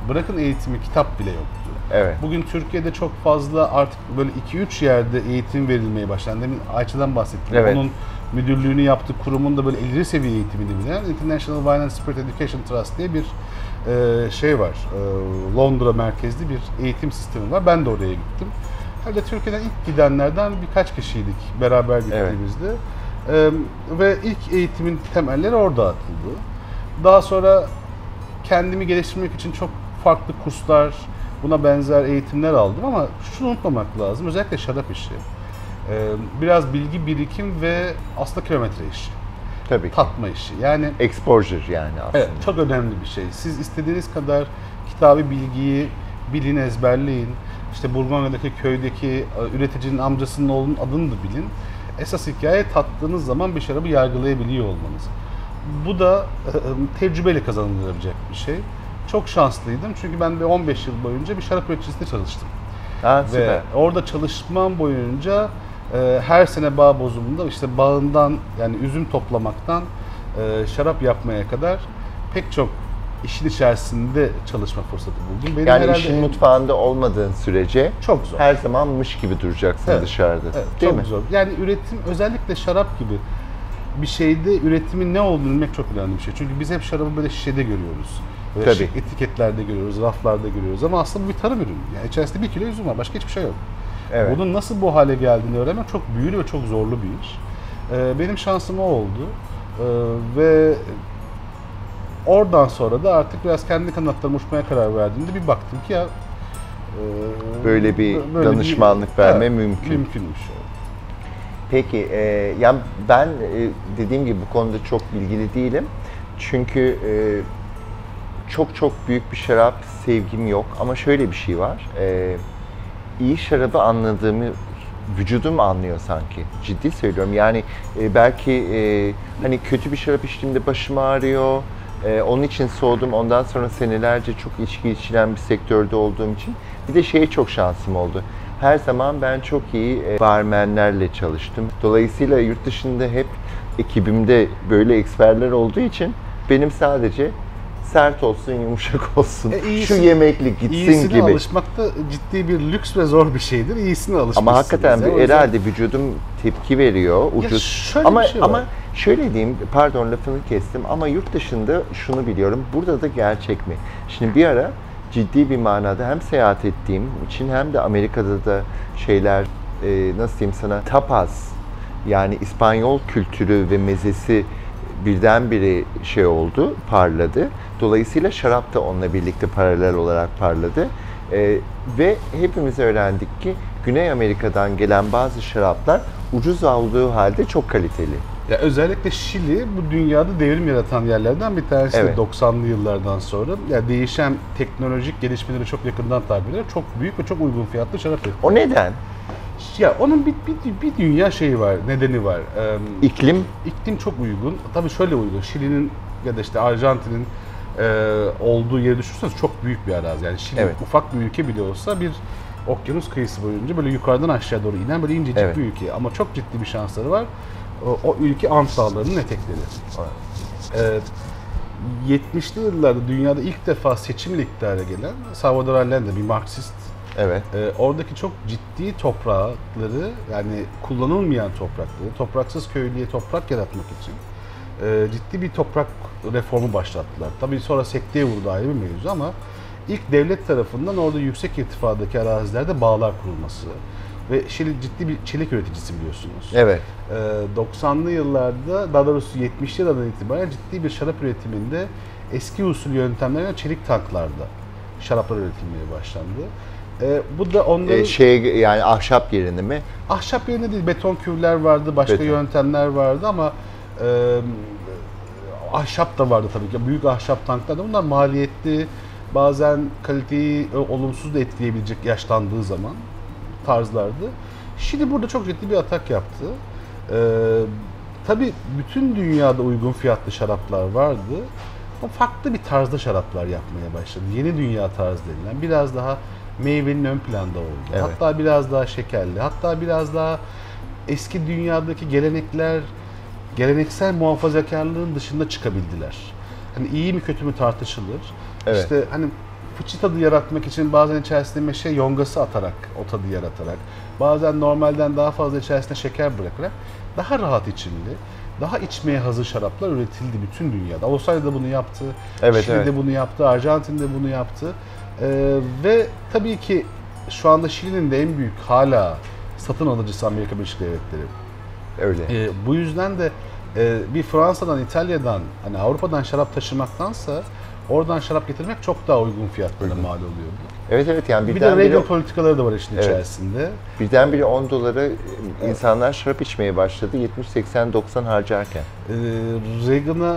Bırakın eğitimi, kitap bile yoktu.
Evet.
Bugün Türkiye'de çok fazla artık böyle 2-3 yerde eğitim verilmeye başlandı. Demin Ayça'dan bahsettim.
Evet.
Onun müdürlüğünü yaptığı kurumun da böyle ileri seviye eğitimini bilen International Wine Spirit Education Trust diye bir şey var. Londra merkezli bir eğitim sistemi var. Ben de oraya gittim. Herhalde Türkiye'den ilk gidenlerden birkaç kişiydik beraber gittiğimizde. Ve ilk eğitimin temelleri orada atıldı. Daha sonra kendimi geliştirmek için çok farklı kurslar, buna benzer eğitimler aldım ama şunu unutmamak lazım, özellikle şarap işi. Biraz bilgi birikim ve aslında kilometre işi.
Tabii ki.
Tatma işi. Yani
Exposure yani aslında.
evet, çok önemli bir şey. Siz istediğiniz kadar kitabı bilgiyi bilin, ezberleyin. İşte Burgonya'daki köydeki üreticinin amcasının oğlunun adını da bilin. Esas hikaye tattığınız zaman bir şarabı yargılayabiliyor olmanız. Bu da tecrübeyle kazanılabilecek bir şey. Çok şanslıydım çünkü ben de 15 yıl boyunca bir şarap üreticisinde çalıştım.
Süper.
Ve orada çalışmam boyunca her sene bağ bozumunda işte bağından yani üzüm toplamaktan şarap yapmaya kadar pek çok işin içerisinde çalışma fırsatı buldum. Benim
Yani işin mutfağında olmadığın sürece
çok zor.
Her zaman mış gibi duracaksın dışarıda.
Evet,
değil
çok
mi?
zor. Yani üretim özellikle şarap gibi bir şeyde üretimin ne olduğunu bilmek çok önemli bir şey. Çünkü biz hep şarabı böyle şişede görüyoruz. Böyle
Tabii.
etiketlerde görüyoruz, raflarda görüyoruz ama aslında bu bir tarım ürünü. Yani içerisinde 1 kilo üzüm var, başka hiçbir şey yok.
Evet.
Bunun nasıl bu hale geldiğini öğrenmek çok büyülü ve çok zorlu bir iş. Benim şansım o oldu. Ve oradan sonra da artık biraz kendi kanatlarıma uçmaya karar verdiğimde bir baktım ki ya
böyle bir danışmanlık verme mümkün.
Mümkünmüş.
Peki, yani ben dediğim gibi bu konuda çok bilgili değilim. Çünkü çok büyük bir şarap sevgim yok. Ama şöyle bir şey var. İyi şarabı anladığımı vücudum anlıyor sanki. Ciddi söylüyorum. Yani belki hani kötü bir şarap içtiğimde başım ağrıyor. Onun için soğudum. Ondan sonra senelerce çok içki içilen bir sektörde olduğum için. Bir de şeye çok şansım oldu. Her zaman ben çok iyi barmenlerle çalıştım. Dolayısıyla yurt dışında hep ekibimde böyle eksperler olduğu için benim sadece sert olsun, yumuşak olsun, şu yemeklik gitsin
iyisine
gibi.
alışmak da ciddi bir lüks ve zor bir şeydir. İyisine alışmışsınız.
Ama hakikaten herhalde vücudum tepki veriyor, ucuz.
Ama, şey
ama şöyle diyeyim, pardon lafını kestim ama yurt dışında şunu biliyorum, burada da gerçek mi? Şimdi bir ara ciddi bir manada hem seyahat ettiğim için hem de Amerika'da da şeyler, nasıl diyeyim sana, tapas, yani İspanyol kültürü ve mezesi birdenbire şey oldu, parladı. Dolayısıyla şarap da onunla birlikte paralel olarak parladı. Ve hepimiz öğrendik ki Güney Amerika'dan gelen bazı şaraplar ucuz olduğu halde çok kaliteli.
Ya özellikle Şili bu dünyada devrim yaratan yerlerden bir tanesi.
Evet.
90'lı yıllardan sonra ya değişen teknolojik gelişmeleri çok yakından takip ederek çok büyük ve çok uygun fiyatlı şarap üretiyor.
O neden?
Ya onun bir dünya şeyi var, nedeni var.
İklim?
İklim çok uygun. Tabii şöyle uygun. Şili'nin ya da işte Arjantin'in olduğu yeri düşünürseniz çok büyük bir arazi. Yani Şili ufak bir ülke bile olsa bir okyanus kıyısı boyunca böyle yukarıdan aşağı doğru inen böyle incecik bir ülke. Ama çok ciddi bir şansları var. O ülke Ant Dağları'nın etekleri. 70'li yıllarda dünyada ilk defa seçimle iktidara gelen Salvador Allende bir Marksist.
Evet.
Oradaki çok ciddi toprakları, yani kullanılmayan toprakları, topraksız köylüye toprak yaratmak için ciddi bir toprak reformu başlattılar. Tabii sonra sekteye vurdu, ayrı bir mevzu ama ilk devlet tarafından orada yüksek irtifadaki arazilerde bağlar kurulması ve Şili ciddi bir çelik üreticisi biliyorsunuz.
Evet.
90'lı yıllarda, daha doğrusu 70'li yıllardan itibaren ciddi bir şarap üretiminde eski usul yöntemlerle çelik tanklarda şaraplar üretilmeye başlandı. Bu da onların
yani ahşap yerine mi?
Ahşap yerine değil, beton küvler vardı, başka yöntemler vardı ama ahşap da vardı tabii ki. Büyük ahşap tanklar da, bunlar maliyetli, bazen kaliteyi olumsuz da etkileyebilecek yaşlandığı zaman tarzlardı. Şimdi burada çok ciddi bir atak yaptı. Tabii bütün dünyada uygun fiyatlı şaraplar vardı. Ama farklı bir tarzda şaraplar yapmaya başladı. Yeni dünya tarzı denilen, biraz daha meyvenin ön planda olduğu,
evet.
Hatta biraz daha şekerli, hatta biraz daha eski dünyadaki geleneksel muhafazakarlığın dışında çıkabildiler. Hani iyi mi kötü mü tartışılır.
Evet.
İşte hani fıçı tadı yaratmak için bazen içerisine meşe yongası atarak o tadı yaratarak, bazen normalden daha fazla içerisine şeker bırakarak daha rahat içimli, daha içmeye hazır şaraplar üretildi bütün dünyada. Avustralya'da bunu yaptı, Şili'de bunu yaptı, Arjantin'de bunu yaptı. Ve tabii ki şu anda Şili'nin de en büyük hala satın alıcısı Amerika Birleşik Devletleri.
Öyle.
Bu yüzden de bir Fransa'dan, İtalya'dan, hani Avrupa'dan şarap taşımaktansa oradan şarap getirmek çok daha uygun fiyatlara mal oluyordu.
Evet yani
Bir de regl politikaları da var işin içerisinde.
Birdenbire 10 dolara insanlar şarap içmeye başladı 70, 80, 90 harcarken.
Reagan'a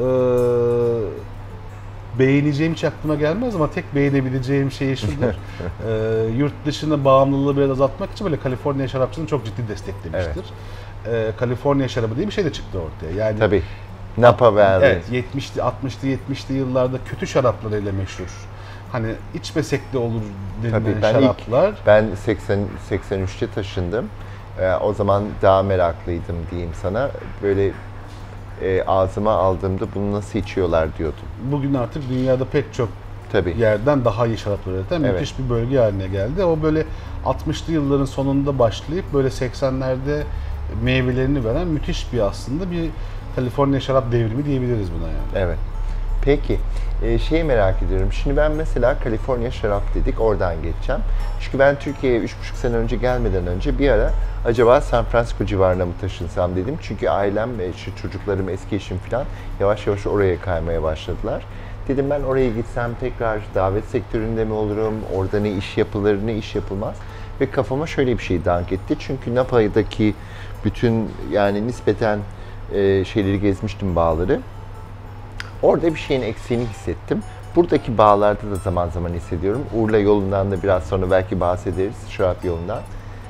beğeneceğim hiç aklıma gelmez ama tek beğenebileceğim şey şudur. Yurt dışına bağımlılığı biraz azaltmak için böyle Kaliforniya şarapçılığını çok ciddi desteklemiştir. Kaliforniya şarabı diye bir şey de çıktı ortaya. Yani
tabii. Napa Valley.
Evet, 70'li, 60'lı, 70'li yıllarda kötü şaraplarıyla meşhur. Hani içmesek de olur denilen şaraplar.
Ben 83'te taşındım. O zaman daha meraklıydım diyeyim sana. Böyle ağzıma aldığımda bunu nasıl içiyorlar diyordum.
Bugün artık dünyada pek çok
tabii
yerden daha iyi şaraplar üreten müthiş bir bölge haline geldi. O böyle 60'lı yılların sonunda başlayıp böyle 80'lerde meyvelerini veren müthiş bir aslında bir Kaliforniya şarap devrimi diyebiliriz buna yani.
Evet. Peki, şeyi merak ediyorum. Şimdi ben mesela Kaliforniya şarap dedik, oradan geçeceğim. Çünkü ben Türkiye'ye 3,5 sene önce gelmeden önce bir ara acaba San Francisco civarına mı taşınsam dedim. Çünkü ailem, çocuklarım, eski eşim falan yavaş yavaş oraya kaymaya başladılar. Dedim ben oraya gitsem tekrar davet sektöründe mi olurum, orada ne iş yapılır, ne iş yapılmaz. Ve kafama şöyle bir şey dank etti. Çünkü Napa'daki bütün yani nispeten şeyleri gezmiştim, bağları. Orada bir şeyin eksiğini hissettim. Buradaki bağlarda da zaman zaman hissediyorum. Urla yolundan da biraz sonra belki bahsederiz, şarap yolundan.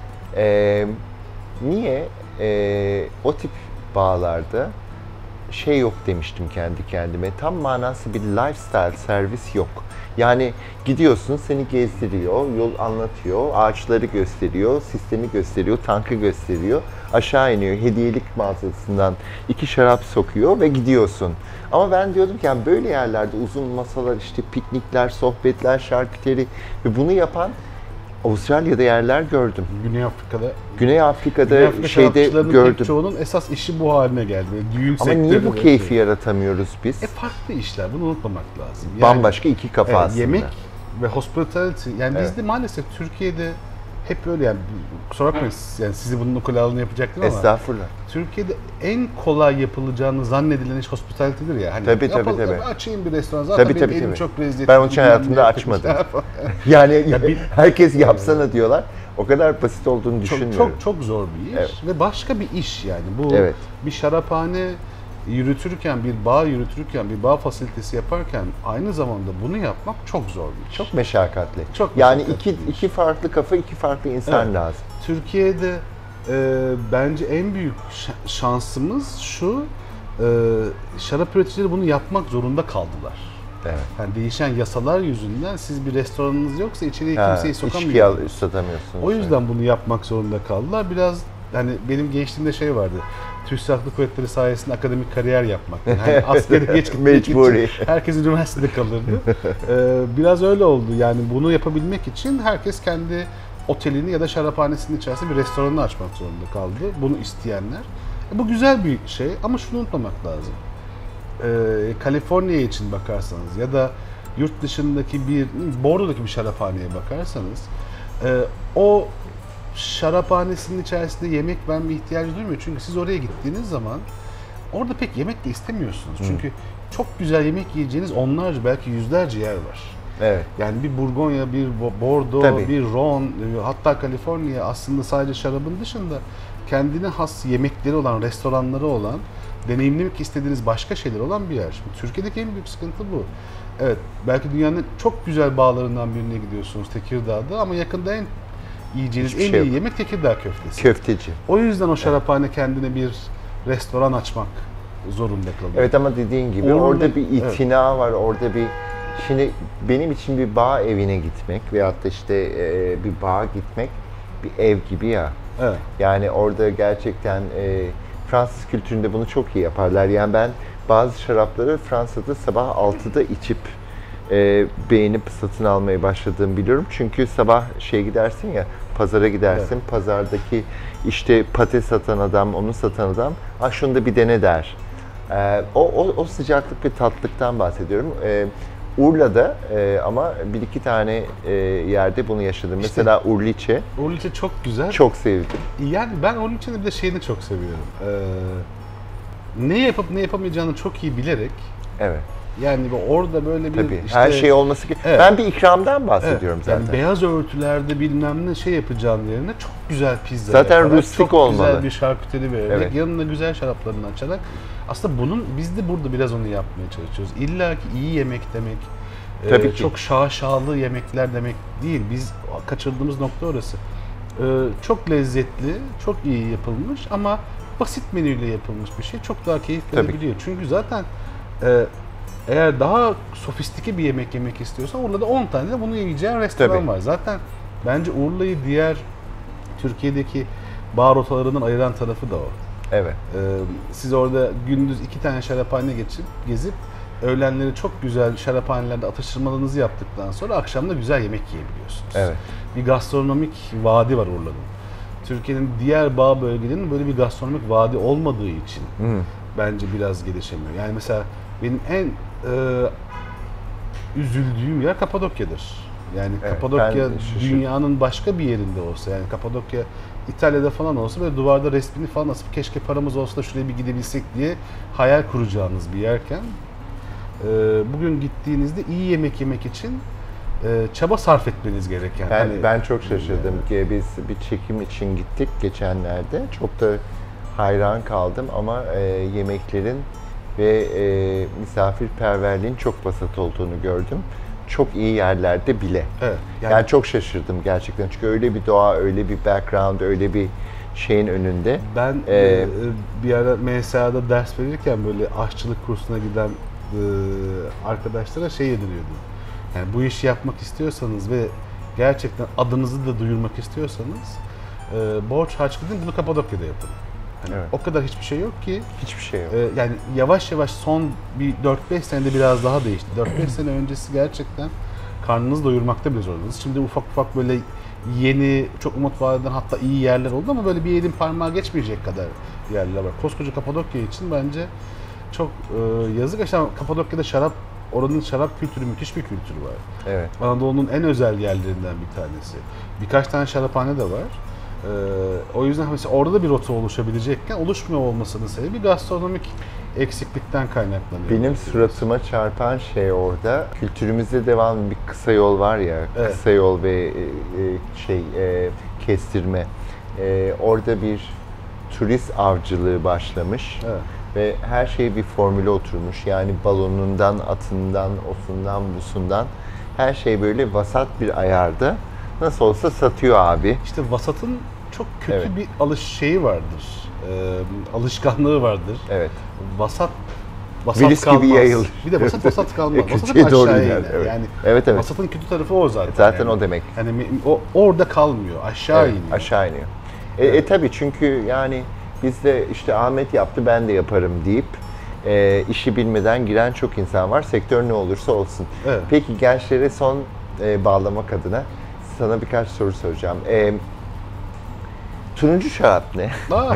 Niye o tip bağlarda şey yok demiştim kendi kendime. Tam manası bir lifestyle servis yok. Yani gidiyorsun, seni gezdiriyor, yol anlatıyor, ağaçları gösteriyor, sistemi gösteriyor, tankı gösteriyor. Aşağı iniyor, hediyelik mağazasından 2 şarap sokuyor ve gidiyorsun. Ama ben diyordum ki yani böyle yerlerde uzun masalar, işte piknikler, sohbetler, şarküteri ve bunu yapan Avustralya'da yerler gördüm. Güney Afrika'da şeyde gördüm.
Pek çoğunun esas işi bu haline geldi. Düğün
ama niye bu keyfi yaratamıyoruz biz?
Farklı işler, bunu unutmamak lazım. Yani,
bambaşka iki kafa aslında.
Yemek ve hospitality, yani bizde maalesef Türkiye'de hep öyle yani, kusura bakmayın yani sizi bunun ukalaklığını yapacaktım ama
estağfurullah.
Türkiye'de en kolay yapılacağını zannedilen iş hospitality'dir ya. Hani
tabii.
Açayım bir restoran, zaten benim elim çok lezzetli.
Ben onun için hayatımda açmadım. Yani herkes yapsana diyorlar. O kadar basit olduğunu düşünmüyorum.
Çok zor bir iş ve başka bir iş yani. Bu bir şaraphane yürütürken, bir bağ yürütürken, bir bağ fasilitesi yaparken aynı zamanda bunu yapmak çok zor bir iş.
Çok meşakkatli.
Çok
yani iki farklı kafa, iki farklı insan lazım.
Türkiye'de bence en büyük şansımız şu, şarap üreticileri bunu yapmak zorunda kaldılar.
Evet.
Yani değişen yasalar yüzünden siz bir restoranınız yoksa içeriye kimseyi sokamıyorsunuz.
İçki satamıyorsunuz.
O yüzden bunu yapmak zorunda kaldılar. Biraz hani benim gençliğimde şey vardı. Türk Silahlı Kuvvetleri sayesinde akademik kariyer yapmak. Yani hani askere geç gitmek için herkes üniversitede kalırdı. Biraz öyle oldu. Yani bunu yapabilmek için herkes kendi otelini ya da şaraphanesinin içerisinde bir restoranını açmak zorunda kaldı. Bunu isteyenler. Bu güzel bir şey ama şunu unutmamak lazım. Kaliforniya için bakarsanız ya da yurt dışındaki Bordo'daki bir şaraphaneye bakarsanız o şaraphanesinin içerisinde yemek verme ihtiyacı duymuyor. Çünkü siz oraya gittiğiniz zaman orada pek yemek de istemiyorsunuz. Çünkü çok güzel yemek yiyeceğiniz onlarca belki yüzlerce yer var.
Evet.
Yani bir Burgonya, bir Bordeaux, bir Rhone, hatta Kaliforniya aslında sadece şarabın dışında kendine has yemekleri olan, restoranları olan, deneyimlemek istediğiniz başka şeyler olan bir yer. Şimdi Türkiye'deki en büyük sıkıntı bu. Evet, belki dünyanın çok güzel bağlarından birine gidiyorsunuz Tekirdağ'da ama yakında en yiyeceğiniz en iyi yemek Tekirdağ köftesi.
Köfteci.
O yüzden o şaraphane kendine bir restoran açmak zorunda kalıyor.
Evet ama dediğin gibi orada bir itina var, orada bir... Şimdi benim için bir bağ evine gitmek veyahut da işte bir bağa gitmek bir ev gibi ya.
Evet.
Yani orada gerçekten Fransız kültüründe bunu çok iyi yaparlar. Yani ben bazı şarapları Fransa'da sabah 6'da içip beğenip satın almaya başladığımı biliyorum. Çünkü sabah gidersin ya, pazara gidersin.
Evet.
Pazardaki işte patates satan adam, onu satan adam, şunu da bir dene der. O sıcaklık ve tatlılıktan bahsediyorum. Urla'da ama bir iki tane yerde bunu yaşadım.
İşte,
mesela Urlice.
Urlice çok güzel.
Çok sevdim.
Yani ben Urlice'nin bir de şeyini çok seviyorum. Ne yapıp ne yapamayacağını çok iyi bilerek.
Evet.
Yani orada böyle bir
Tabii,
işte...
her şey olması gibi. Evet. Ben bir ikramdan bahsediyorum zaten.
Yani beyaz örtülerde bilmem ne yapacağın yerine çok güzel pizza
zaten
yaparak,
rustik
çok
olmalı.
güzel bir şarküteri vererek,
evet.
yanına güzel şaraplarını açarak. Aslında biz de burada biraz onu yapmaya çalışıyoruz. İlla ki iyi yemek demek,
Tabii ki.
çok şaşalı yemekler demek değil. Biz kaçırdığımız nokta orası. Çok lezzetli, çok iyi yapılmış ama basit menüyle yapılmış bir şey çok daha keyif verebiliyor. Çünkü zaten eğer daha sofistike bir yemek yemek istiyorsan Urla'da 10 tane de bunu yiyeceğin restoran var. Zaten bence Urla'yı diğer Türkiye'deki bar rotalarından ayıran tarafı da o.
Evet.
Siz orada gündüz 2 tane şaraphane gezip öğlenleri çok güzel şaraphanelerde atıştırmalarınızı yaptıktan sonra akşamda güzel yemek yiyebiliyorsunuz.
Evet.
Bir gastronomik vadi var Urla'nın. Türkiye'nin diğer bağ bölgelerinin böyle bir gastronomik vadi olmadığı için bence biraz gelişemiyor. Yani mesela benim en üzüldüğüm yer Kapadokya'dır. Yani Kapadokya dünyanın başka bir yerinde olsa, yani Kapadokya İtalya'da falan olsa böyle duvarda resmini falan asıp keşke paramız olsa da şuraya bir gidebilsek diye hayal kuracağınız bir yerken bugün gittiğinizde iyi yemek yemek için çaba sarf etmeniz gereken.
Ben çok şaşırdım ki biz bir çekim için gittik geçenlerde. Çok da hayran kaldım ama yemeklerin ve misafirperverliğin çok vasat olduğunu gördüm. Çok iyi yerlerde bile.
Evet,
yani çok şaşırdım gerçekten. Çünkü öyle bir doğa, öyle bir background, öyle bir şeyin önünde.
Ben bir ara MSA'da ders verirken böyle aşçılık kursuna giden arkadaşlara yediriyordum. Yani bu işi yapmak istiyorsanız ve gerçekten adınızı da duyurmak istiyorsanız borç harç gidin, bunu Kapadokya'da yapın. Yani o kadar hiçbir şey yok ki.
Hiçbir şey yok.
Yani yavaş yavaş son bir 4-5 senede biraz daha değişti. 4-5 sene öncesi gerçekten karnınızı doyurmakta bile zorlandınız. Şimdi ufak ufak böyle yeni, çok umut vaat eden hatta iyi yerler oldu ama böyle bir elin parmağı geçmeyecek kadar yerler var. Koskoca Kapadokya için bence çok yazık. İşte Kapadokya'da oranın şarap kültürü, müthiş bir kültürü var.
Evet.
Anadolu'nun en özel yerlerinden bir tanesi. Birkaç tane şaraphane de var. O yüzden mesela orada da bir rota oluşabilecekken oluşmuyor olmasının sebebi gastronomik eksiklikten kaynaklanıyor.
Benim suratıma çarpan şey orada, kültürümüzde devamlı bir kısa yol var ya, kısa yol ve kestirme. Orada bir turist avcılığı başlamış.
Evet.
Ve her şey bir formüle oturmuş. Yani balonundan, atından, osundan, busundan her şey böyle vasat bir ayarda. Nasıl olsa satıyor abi.
İşte vasatın çok kötü bir şeyi vardır. Alışkanlığı vardır.
Evet.
Vasat
virüs
kalmaz.
gibi yayılır.
Bir de vasat kalmaz.
Kötüye
vasat
doğru
aşağıya
iner.
iner.
Evet.
Yani
evet.
vasatın kötü tarafı o zaten.
Zaten
yani.
O demek.
Yani orada kalmıyor. Aşağı iniyor.
Aşağı iniyor. Tabii çünkü yani bizde işte Ahmet yaptı ben de yaparım deyip işi bilmeden giren çok insan var. Sektör ne olursa olsun.
Evet.
Peki gençlere son bağlamak adına sana birkaç soru soracağım. Turuncu şarap ne?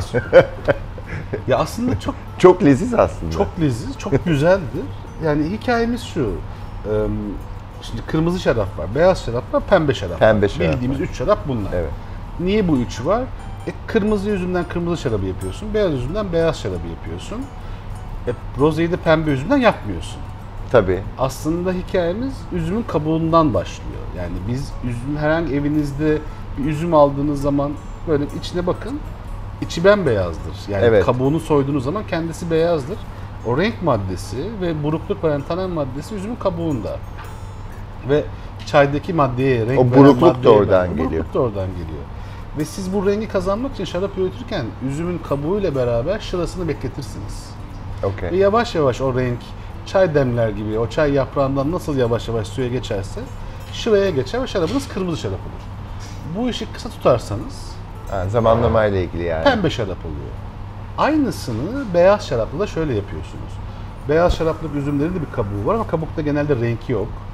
Ya aslında
çok leziz aslında.
Çok leziz, çok güzeldir. Yani hikayemiz şu. Şimdi kırmızı şarap var, beyaz şarap var, pembe şarap var. Bildiğimiz 3 şarap bunlar.
Evet.
Niye bu üçü var? Kırmızı üzümden kırmızı şarabı yapıyorsun, beyaz üzümden beyaz şarabı yapıyorsun. Rozeyi de pembe üzümden yapmıyorsun.
Tabii.
Aslında hikayemiz üzümün kabuğundan başlıyor. Yani biz herhangi evinizde bir üzüm aldığınız zaman böyle içine bakın, içi bembeyazdır. Yani kabuğunu soyduğunuz zaman kendisi beyazdır. O renk maddesi ve burukluk veren tanen maddesi üzümün kabuğunda. Ve çaydaki maddeye, renk
o burukluk da oradan geliyor.
Burukluk da oradan geliyor. Ve siz bu rengi kazanmak için şarap üretirken üzümün kabuğuyla beraber şırasını bekletirsiniz. Ve yavaş yavaş o renk çay demler gibi o çay yaprağından nasıl yavaş yavaş suya geçerse şıraya geçer ve şarabınız kırmızı şarap olur. Bu işi kısa tutarsanız
zamanlamayla ilgili yani.
Pembe şarap oluyor. Aynısını beyaz şarapla da şöyle yapıyorsunuz. Beyaz şaraplık üzümlerin de bir kabuğu var ama kabukta genelde renk yok.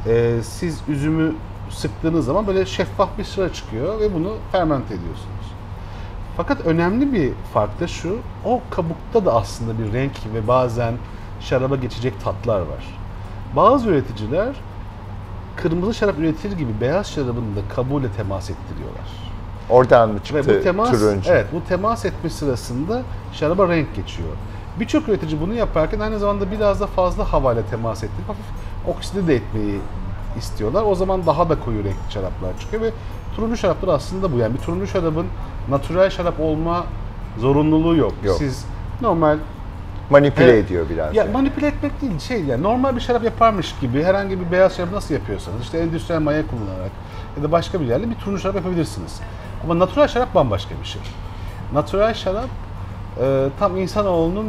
Siz üzümü sıktığınız zaman böyle şeffaf bir sıra çıkıyor ve bunu fermente ediyorsunuz. Fakat önemli bir fark da şu, o kabukta da aslında bir renk ve bazen şaraba geçecek tatlar var. Bazı üreticiler kırmızı şarap üretir gibi beyaz şarabını da kabuğuyla temas ettiriyorlar.
Oradan mı çıktı
Ve bu temas,
turuncu?
evet, bu temas etme sırasında şaraba renk geçiyor. Birçok üretici bunu yaparken aynı zamanda biraz da fazla havayla temas ettirip hafif okside de etmeyi istiyorlar. O zaman daha da koyu renkli şaraplar çıkıyor ve turuncu şaraplar aslında bu. Yani bir turuncu şarabın natürel şarap olma zorunluluğu yok.
Yok.
Siz normal
Manipüle ediyor biraz.
ya
yani.
manipüle etmek değil, yani normal bir şarap yaparmış gibi herhangi bir beyaz şarap nasıl yapıyorsanız işte endüstriyel maya kullanarak ya da başka bir yerle bir turuncu şarap yapabilirsiniz. Ama natürel şarap bambaşka bir şey. Natürel şarap tam insanoğlunun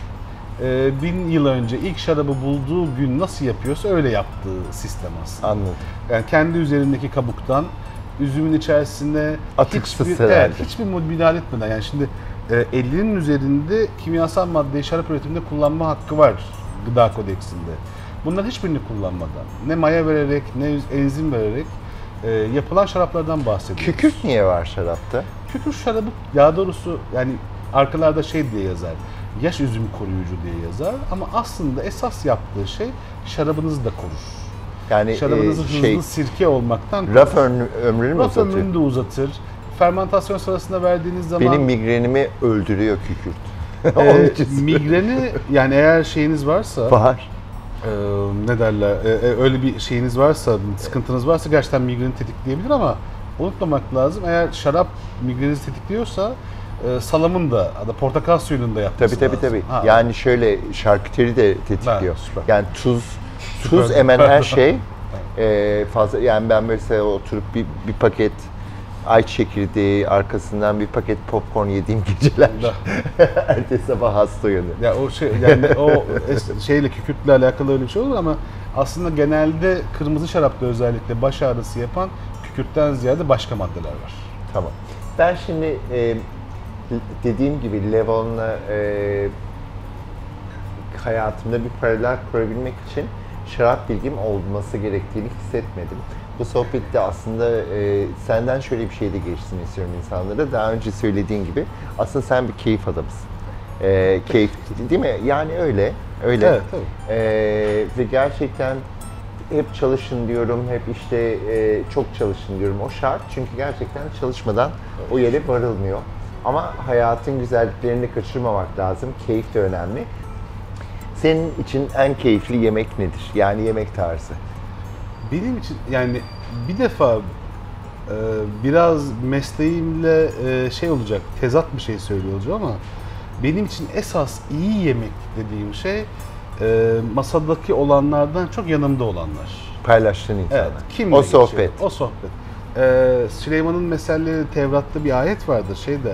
1000 yıl önce ilk şarabı bulduğu gün nasıl yapıyorsa öyle yaptığı sistem aslında.
Anladım.
Yani kendi üzerindeki kabuktan üzümün içerisinde
Atıksız
hiçbir
herhalde.
müdahale etmeden, yani şimdi 50'nin üzerinde kimyasal maddeyi şarap üretiminde kullanma hakkı var gıda kodeksinde. Bunların hiçbirini kullanmadan, ne maya vererek ne enzim vererek yapılan şaraplardan bahsediyoruz.
Kükürt niye var şarapta?
Kükürt şarabı, daha doğrusu yani arkalarda şey diye yazar, yaş üzüm koruyucu diye yazar ama aslında esas yaptığı şey şarabınızı da korur.
Yani
Şarabınızı hızlı sirke olmaktan korur.
raf ömrünü mü
Raf
uzatıyor?
ömrünü de uzatır. Fermentasyon sırasında verdiğiniz zaman
Benim migrenimi öldürüyor kükürt. Onun için
migreni, yani eğer şeyiniz varsa
var.
ne derler, öyle bir şeyiniz varsa, sıkıntınız varsa gerçekten migreni tetikleyebilir ama unutmamak lazım, eğer şarap migreninizi tetikliyorsa salamın da portakal suyunun da yapması
Tabii
lazım.
tabii.
Ha,
Yani şöyle şarküteri de tetikliyor.
Ha, süper.
Yani tuz
Süper.
emen her şey fazla. Yani ben mesela oturup bir paket ay çekirdeği, arkasından bir paket popcorn yediğim geceler. Ertesi sabah hasta uyanıyor.
Ya o şey, yani o şeyle, kükürtle alakalı öyle bir şey olur ama aslında genelde kırmızı şarapta özellikle baş ağrısı yapan kükürtten ziyade başka maddeler var.
Tamam. Ben şimdi dediğim gibi Levon'la hayatımda bir paralel kurabilmek için şarap bilgim olması gerektiğini hissetmedim. Bu sohbette aslında senden şöyle bir şey de geçsin istiyorum insanlara. Daha önce söylediğin gibi aslında sen bir keyif adamısın. Keyif değil mi? Yani öyle.
Evet, tabii.
Ve gerçekten hep çalışın diyorum, hep işte çok çalışın diyorum. O şart çünkü gerçekten çalışmadan o yere varılmıyor. Ama hayatın güzelliklerini kaçırmamak lazım. Keyif de önemli. Senin için en keyifli yemek nedir? Yani yemek tarzı.
Benim için yani bir defa biraz mesleğimle şey olacak, tezat bir şey söylüyor olacağım ama benim için esas iyi yemek dediğim şey masadaki olanlardan çok yanımda olanlar.
Paylaştığın insanlar.
Evet, kimle
O
geçiyor?
sohbet.
O sohbet. Süleyman'ın meselleri Tevrat'ta bir ayet vardır şeyde,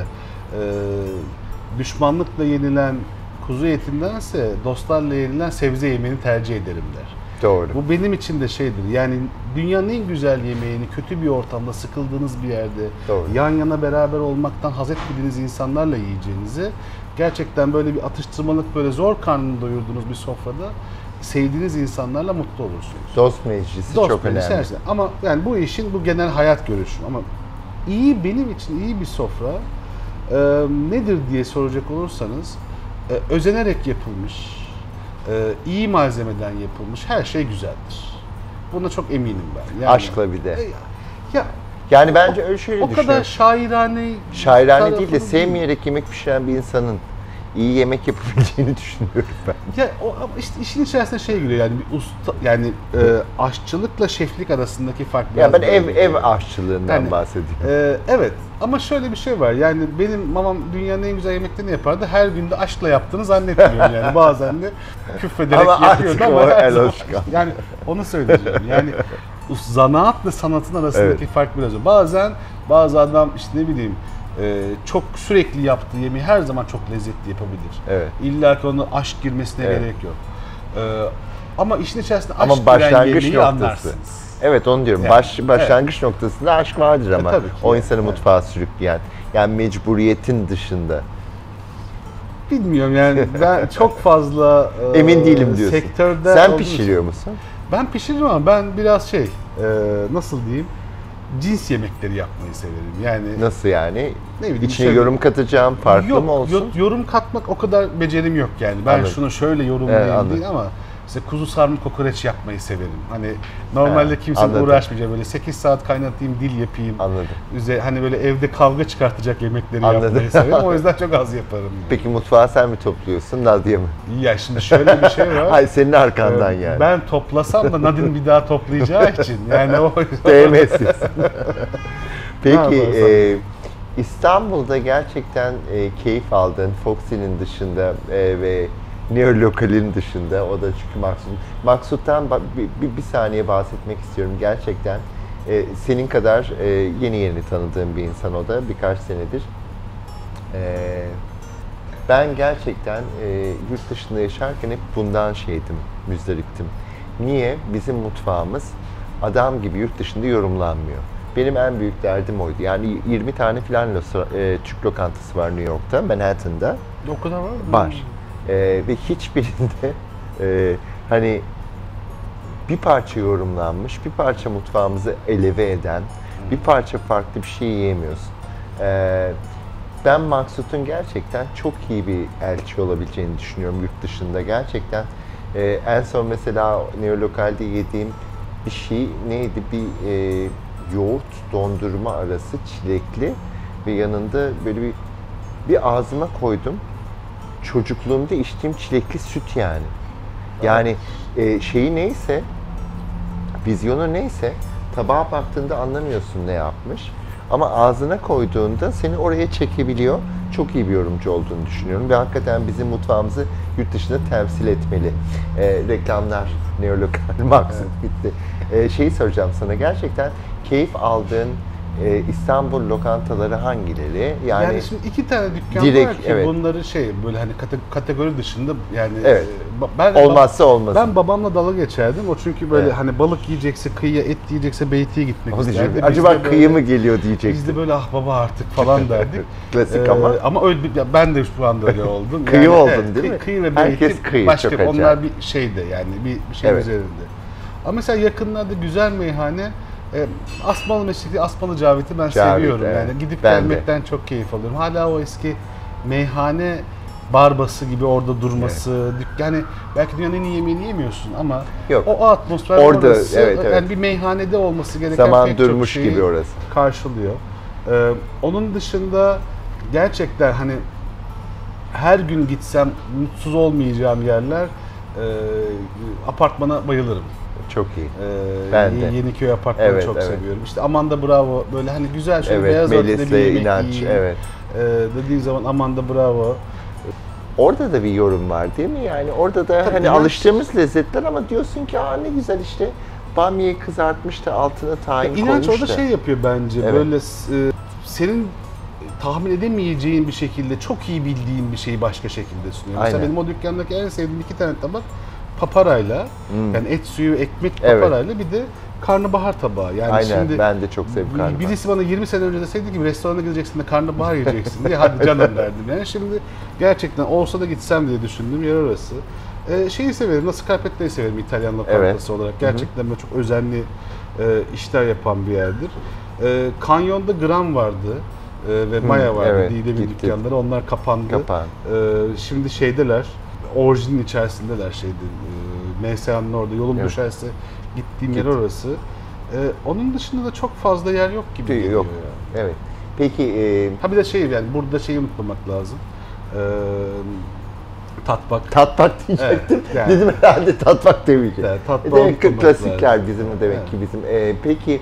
düşmanlıkla yenilen kuzu etindense dostlarla yenilen sebze yemeğini tercih ederim der.
Doğru.
Bu benim için de şeydir, yani dünyanın en güzel yemeğini kötü bir ortamda, sıkıldığınız bir yerde,
Doğru.
yan yana beraber olmaktan haz etmediğiniz insanlarla yiyeceğinizi, gerçekten böyle bir atıştırmalık, böyle zor karnını doyurduğunuz bir sofrada sevdiğiniz insanlarla mutlu olursunuz.
Dost meclisi
Dost
çok
meclisi
önemli.
her şey. Ama yani bu işin, bu genel hayat görüşüm ama benim için iyi bir sofra nedir diye soracak olursanız, özenerek yapılmış, iyi malzemeden yapılmış her şey güzeldir. Buna çok eminim ben. Yani,
Aşkla bir de.
Ya
Yani bence öyle şöyle
o
düşünüyorum.
kadar şairane
Şairane değil de
tarafını
sevmeyerek yemek pişiren bir insanın iyi yemek yapabileceğini düşünüyorum ben.
Ya ama işte işin içerisinde şey giriyor, yani bir usta, yani aşçılıkla şeflik arasındaki fark.
Ya ben
biraz
ev
böyle.
aşçılığından
Yani,
bahsediyorum.
Evet ama şöyle bir şey var, yani benim mamam dünyanın en güzel yemeklerini yapardı, her gün de aşkla yaptığını zannetmiyorum yani, bazen de küfrederek
Ama
yapıyordu
artık
ama
o
her
el
zaman,
alışkanlığı.
yani onu söyleyeceğim yani zanaatla sanatın arasındaki
Evet.
fark biraz o. Bazen bazı adam işte ne bileyim çok sürekli yaptığı yemeği her zaman çok lezzetli yapabilir.
Evet.
İlla ki ona aşk girmesine
Evet.
gerek yok. Ama işin içerisinde
Ama
aşk giren
başlangıç
yemeği
noktası.
anlarsınız.
Evet onu diyorum.
Yani,
Başlangıç noktasında aşk vardır ama
tabii ki
o
yani,
insanı
evet.
mutfağa sürükleyen. Yani mecburiyetin dışında.
Bilmiyorum yani, ben çok fazla
Emin değilim diyorsun.
sektörde
Sen
olduğum
pişiriyor
için-
musun?
Ben pişiririm ama ben biraz nasıl diyeyim, cins yemekleri yapmayı severim. Yani
Nasıl yani?
ne bileyim,
İçine yorum katacağım, farklı mı olsun?
Yorum katmak o kadar becerim yok yani. Ben
Anladım.
şunu şöyle yorumlayayım
anladım.
değil ama işte kuzu sarma kokoreç yapmayı severim. Hani normalde kimsenin
anladım.
uğraşmayacak, böyle 8 saat kaynatayım, dil yapayım.
Anladım.
Hani böyle evde kavga çıkartacak yemekleri
Anladım.
yapmayı severim. O yüzden çok az yaparım. Yani.
Peki mutfağı sen mi topluyorsun, Nadia mı?
Ya şimdi şöyle bir şey var.
Hayır, senin arkandan yani.
Ben toplasam da Nadine bir daha toplayacağı için. Yani o
Değmezsin. Peki
yaparsam?
İstanbul'da gerçekten keyif aldığın, Foxy'nin dışında ve Neolokal'in dışında, o da çünkü Maksut. Maksut'tan bir saniye bahsetmek istiyorum. Gerçekten senin kadar yeni tanıdığım bir insan o da, birkaç senedir. Ben gerçekten yurt dışında yaşarken hep bundan müzdariptim. Niye? Bizim mutfağımız adam gibi yurt dışında yorumlanmıyor. Benim en büyük derdim oydu. Yani 20 tane falan Türk lokantası var New York'ta, Manhattan'da.
O kadar var mı?
Var. Ve hiçbirinde hani bir parça yorumlanmış, bir parça mutfağımızı eleve eden, bir parça farklı bir şey yiyemiyorsun. Ben Maksut'un gerçekten çok iyi bir elçi olabileceğini düşünüyorum yurt dışında. Gerçekten en son mesela Neolokal'de yediğim bir şey neydi? Bir yoğurt dondurma arası, çilekli ve yanında böyle bir ağzıma koydum. Çocukluğumda içtiğim çilekli süt yani. Yani şeyi neyse, vizyonu neyse, tabağa baktığında anlamıyorsun ne yapmış. Ama ağzına koyduğunda seni oraya çekebiliyor. Çok iyi bir yorumcu olduğunu düşünüyorum ve hakikaten bizim mutfağımızı yurt dışında temsil etmeli. Reklamlar, Neolokal, Maksut bitti. Şeyi soracağım sana, gerçekten keyif aldığın İstanbul lokantaları hangileri?
Yani şimdi 2 tane dükkan
direkt,
var ki
evet.
bunları böyle hani kategori dışında yani
Evet.
ben
Olmazsa olmaz.
Ben babamla dalga geçerdim. O çünkü böyle
Evet.
hani balık yiyecekse kıyıya, et yiyecekse beytiye gitmek isterdi. Biz
Acaba
de
kıyı mı
böyle-
geliyor diyecektim.
Biz de böyle ah baba artık falan derdik.
Klasik ama.
Ama öyle ben de şu anda öyle oldum.
Kıyı oldun değil mi?
Kıyı ve
Herkes
beyti
kıyı,
başka
çok
onlar
acayip.
bir şeydi yani bir şey
Evet.
üzerinde. Ama mesela yakınlarda güzel meyhane Asmalı Meşrikli Asmalı Cavit'i ben
Cavit,
seviyorum
evet.
yani gidip
Ben de.
gelmekten çok keyif alıyorum. Hala o eski meyhane barbası gibi orada durması, yani belki dünyanın en iyi yemeğini yemiyorsun ama
Yok.
o atmosfer
Orada,
orası,
evet, evet.
yani bir meyhanede olması gereken
Zaman
pek çok
durmuş
şeyi
gibi orası.
karşılıyor. Onun dışında gerçekten hani her gün gitsem mutsuz olmayacağım yerler, apartmana bayılırım.
Çok iyi. Ben de.
Yeniköy apartmanı
Evet,
çok
evet.
seviyorum. İşte Amanda Bravo, böyle hani güzel şöyle
Evet,
beyaz örtüde bir
Melis'le
yemek
İnanç,
yiyeyim.
evet.
Dediğim zaman Amanda Bravo.
Orada da bir yorum var değil mi? Yani orada da hani
İnanç-
alıştığımız lezzetler ama diyorsun ki ne güzel işte bamyayı kızartmış da altına tahin
İnanç
koymuş
orada
da.
şey yapıyor bence,
Evet.
böyle senin tahmin edemeyeceğin bir şekilde çok iyi bildiğin bir şeyi başka şekilde sunuyor. Mesela
Aynen.
benim o dükkandaki en sevdiğim 2 tane tabak paparayla, yani et suyu, ekmek
Evet.
paparayla, bir de karnabahar tabağı. Yani
Aynen,
şimdi
ben de çok seviyorum karnabahar.
birisi bana 20 sene önce deseydi ki bir restorana gideceksin de karnabahar yiyeceksin diye, hadi canım derdim yani. Şimdi gerçekten olsa da gitsem diye düşündüğüm yer orası. Şeyi severim, Nasıl Carpette'yi severim İtalyan lokantası olarak. Gerçekten böyle çok özenli işler yapan bir yerdir. Kanyon'da Gram vardı ve Maya vardı,
evet,
Didem'in
gittim.
dükkanları. Onlar kapandı.
Kapan.
Şimdi şeydeler, orijinin içerisindeler MSA'nın orada, yolum
Evet.
düşerse gittiğim yer orası. Onun dışında da çok fazla yer yok gibi geliyor.
Yok.
Ya.
Evet. Peki
Ha bir de yani burada şeyi unutmamak lazım. Tatbak.
tatmak diyecektim.
Evet, yani.
Dedim herhalde tatmak demeyecek.
Evet, tatmak
Demek ki
unutmamak
klasikler
lazım.
bizim demek
Evet.
ki bizim. Peki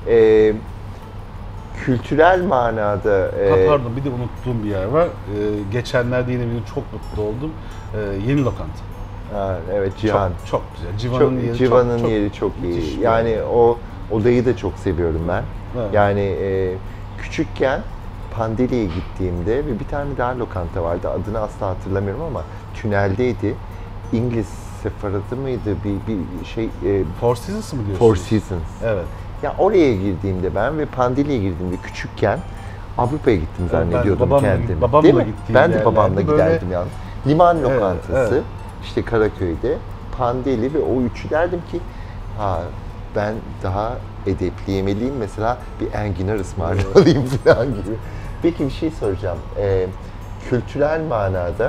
kültürel manada
Pardon, bir de unuttuğum bir yer var. Geçenlerde yine bir çok mutlu oldum. Yeni lokanta.
evet, Cihan.
Çok güzel. Civan'ın yeri
Civan'ın
çok
yeri çok iyi.
müthiş bir
Yani
yer.
o odayı da çok seviyorum ben.
Evet.
Yani küçükken Pandeli'ye gittiğimde ve bir tane daha lokanta vardı. Adını asla hatırlamıyorum ama tüneldeydi. İngiliz sefaratı mıydı? Bir şey
Four Seasons mı diyorsunuz?
Four Seasons.
Evet.
Ya oraya girdiğimde ben ve Pandeli'ye girdiğimde küçükken Avrupa'ya gittim
Evet, ben
zannediyordum
babamla-
kendimi.
babamla
Değil mi?
gittiğim
Ben de babamla
yerlerde böyle-
giderdim yani. Liman
Evet,
lokantası,
evet.
işte Karaköy'de, Pandeli ve o üçü derdim ki Ha, ben daha edepli yemeliyim. Mesela bir enginar ısmarlamalıyım falan gibi. Peki bir şey soracağım. Kültürel manada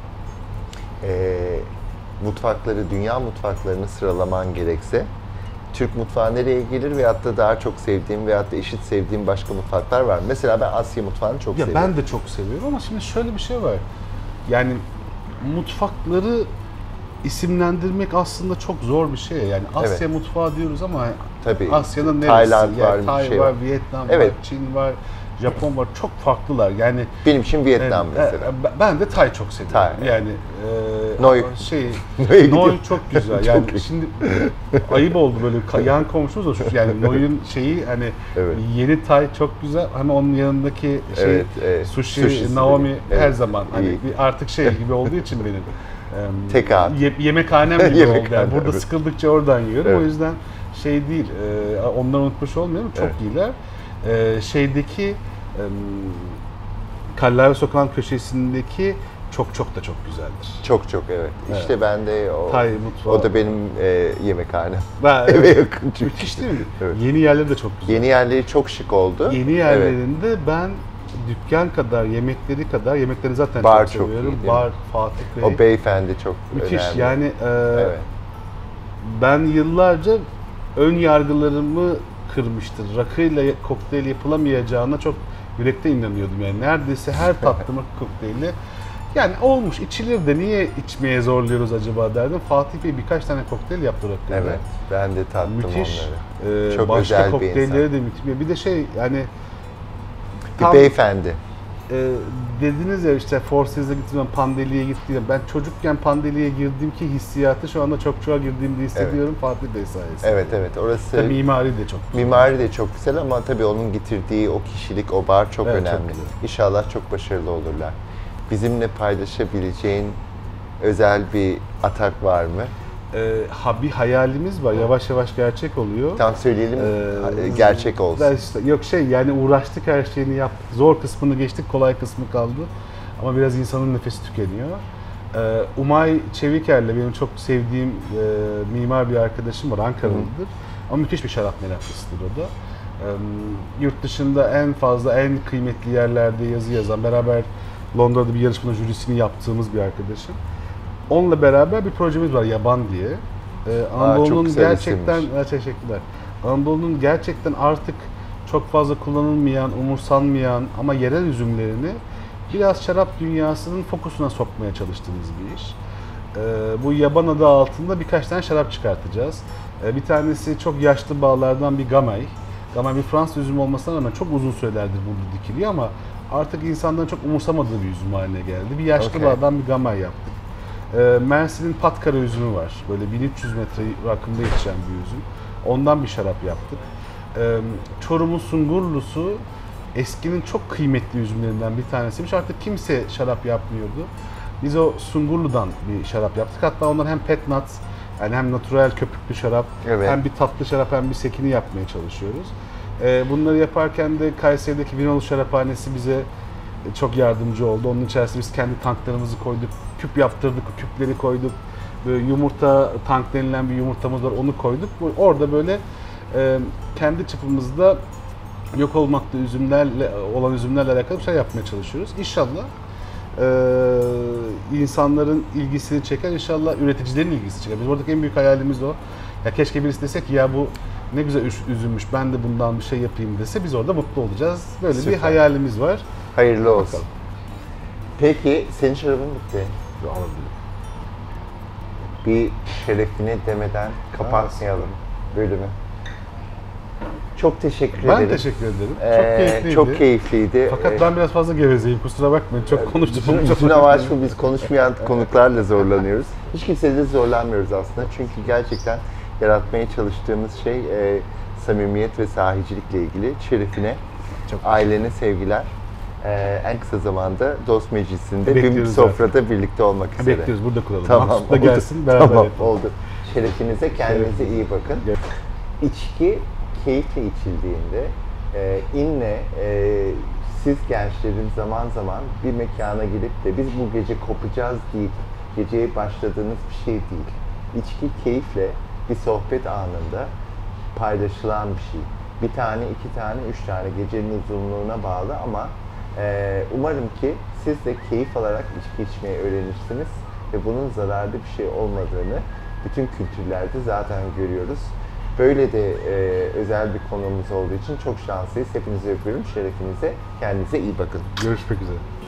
mutfakları, dünya mutfaklarını sıralaman gerekse Türk mutfağı nereye gelir veyahut da daha çok sevdiğim veyahut da eşit sevdiğim başka mutfaklar var mı? Mesela ben Asya mutfağını çok
Ya
seviyorum.
ben de çok seviyorum ama şimdi şöyle bir şey var. Yani mutfakları isimlendirmek aslında çok zor bir şey. Yani Asya
Evet.
mutfağı diyoruz ama
Tabii.
Asya'nın neresi?
Tayland var, bir
Tay
şey
var,
var.
Vietnam
Evet.
var, Çin var, Japon var. Çok farklılar. Yani
Benim için Vietnam mesela.
ben de Tay çok seviyorum.
Tay.
Yani
Noi.
Noi, Noi çok güzel.
Çok
Yani
iyi.
şimdi ayıp oldu böyle yan komşumuz da şu yani Noi'un şeyi hani
Evet.
yeni Tay çok güzel ama onun yanındaki şey
Evet, evet.
sushi,
Sushisi
Naomi
de,
her
evet,
zaman hani
iyi.
bir artık şey gibi olduğu için benim
Tek ağ.
yemekhanem gibi oldu. Yani
Yemekhane,
burada
evet.
sıkıldıkça oradan yiyorum.
Evet.
O yüzden şey değil. Onları unutmuş olmayalım. Çok
Evet.
iyiler. Şeydeki Kallavi Sokağı'nın köşesindeki çok çok da çok güzeldir.
Çok çok evet. İşte ben de o,
Tay mutfağı.
o da benim yemekhanem.
Ben-
Eve yakın çünkü.
Müthiş değil mi?
Evet.
Yeni yerleri de çok güzel.
Yeni yerleri çok şık oldu.
Yeni
Evet.
yerlerinde ben dükkan kadar, yemekleri zaten
Bar
çok
çok iyi,
seviyorum.
değil mi?
Bar, Fatih Bey.
O beyefendi çok
Müthiş
önemli.
yani
Evet.
ben yıllarca ön yargılarımı kırmıştır. Rakıyla kokteyl yapılamayacağına çok yürekten inanıyordum yani. Neredeyse her tattığım rakı kokteyli yani olmuş içilir de niye içmeye zorluyoruz acaba derdim. Fatih Bey birkaç tane kokteyl yaptı rakıyla.
Evet. Ben de tattım
Müthiş.
onları. Çok
Başka
özel bir
kokteylleri
insan.
de müthiş. Bir de şey yani
Bir beyefendi.
dediniz ya işte Four Seasons'a gittiğim Pandeli'ye gittiğim ben çocukken Pandeli'ye girdiğimki hissiyatı şu anda çokçuğa girdiğimde hissediyorum Fatih Bey sayesinde.
Evet evet orası
Tabii mimari de çok güzel.
mimari de çok güzel ama tabii onun getirdiği o kişilik, o bar çok
Evet, çok
önemli.
güzel.
İnşallah çok başarılı olurlar. Bizimle paylaşabileceğin özel bir atak var mı?
Bir hayalimiz var. Yavaş yavaş gerçek oluyor.
Tam söyleyelim gerçek olsun.
Ben işte, yok şey yani uğraştık her şeyini yaptık. Zor kısmını geçtik, kolay kısmı kaldı. Ama biraz insanın nefesi tükeniyor. Umay Çeviker'le benim çok sevdiğim mimar bir arkadaşım var. Ankaralıdır. Ama müthiş bir şarap meraklısıdır o da. Yurt dışında en fazla, en kıymetli yerlerde yazı yazan, beraber Londra'da bir yarışmanın jürisini yaptığımız bir arkadaşım. Onunla beraber bir projemiz var Yaban diye. Anadolu'nun
güzel
gerçekten
isimmiş.
teşekkürler. Anadolu'nun gerçekten artık çok fazla kullanılmayan, umursanmayan ama yerel üzümlerini biraz şarap dünyasının fokusuna sokmaya çalıştığımız bir iş. Bu Yaban adı altında birkaç tane şarap çıkartacağız. Bir tanesi çok yaşlı bağlardan bir Gamay. Gamay bir Fransız üzümü olmasına rağmen çok uzun sürelerdir burada dikiliyor ama artık insanların çok umursamadığı bir üzüm haline geldi. Bir yaşlı
Okay.
bağdan bir Gamay yaptık. Mersin'in Patkara üzümü var. Böyle 1300 metre rakımda yetişen bir üzüm. Ondan bir şarap yaptık. Çorum'un Sungurlusu eskinin çok kıymetli üzümlerinden bir tanesiymiş. Artık kimse şarap yapmıyordu. Biz o Sungurlu'dan bir şarap yaptık. Hatta ondan hem pet nut yani hem natural köpüklü şarap
Evet.
hem bir tatlı şarap hem bir sekini yapmaya çalışıyoruz. Bunları yaparken de Kayseri'deki Vinolu Şaraphanesi bize çok yardımcı oldu. Onun içerisine biz kendi tanklarımızı koyduk, küp yaptırdık, küpleri koyduk. Böyle yumurta tank denilen bir yumurtamız var, onu koyduk. Orada böyle kendi çapımızda yok olmakta olan üzümlerle alakalı bir şey yapmaya çalışıyoruz. İnşallah insanların ilgisini çeker, inşallah üreticilerin ilgisini çeker. Biz oradaki en büyük hayalimiz o. Ya keşke birisi desek ya bu ne güzel üzümmüş, ben de bundan bir şey yapayım dese biz orada mutlu olacağız. Böyle
Süper.
bir hayalimiz var.
Hayırlı olsun.
Bakalım.
Peki senin şarabın bitti. Bir şerefine demeden kapatmayalım bölümü. Çok teşekkür ederim.
Ben teşekkür ederim. Çok keyifliydi.
Çok keyifliydi.
Fakat ben biraz fazla gevezeyim, kusura bakmayın. Çok konuştum.
Bütün amaç bu, biz konuşmayan konuklarla zorlanıyoruz. Hiç kimseyle de zorlanmıyoruz aslında. Çünkü gerçekten yaratmaya çalıştığımız şey samimiyet ve sahicilikle ilgili. Şerefine,
Çok
ailene sevgiler. En kısa zamanda Dost Meclisi'nde bir
Bekliyoruz
sofrada birlikte olmak üzere.
Bekliyoruz, burada kuralım.
Tamam,
Maksut da
oldu.
gelsin, beraber
Tamam,
yapalım.
oldu. Şerefinize, kendinize iyi bakın.
Evet.
İçki keyifle içildiğinde inle siz gençlerin zaman zaman bir mekana gidip de biz bu gece kopacağız deyip geceye başladığınız bir şey değil. İçki keyifle bir sohbet anında paylaşılan bir şey. Bir tane, iki tane, üç tane gecenin uzunluğuna bağlı ama umarım ki siz de keyif alarak içki içmeyi öğrenirsiniz ve bunun zararlı bir şey olmadığını bütün kültürlerde zaten görüyoruz. Böyle de özel bir konumuz olduğu için çok şanslıyız. Hepinizi öpüyorum. Şerefinize. Kendinize iyi bakın.
Görüşmek üzere.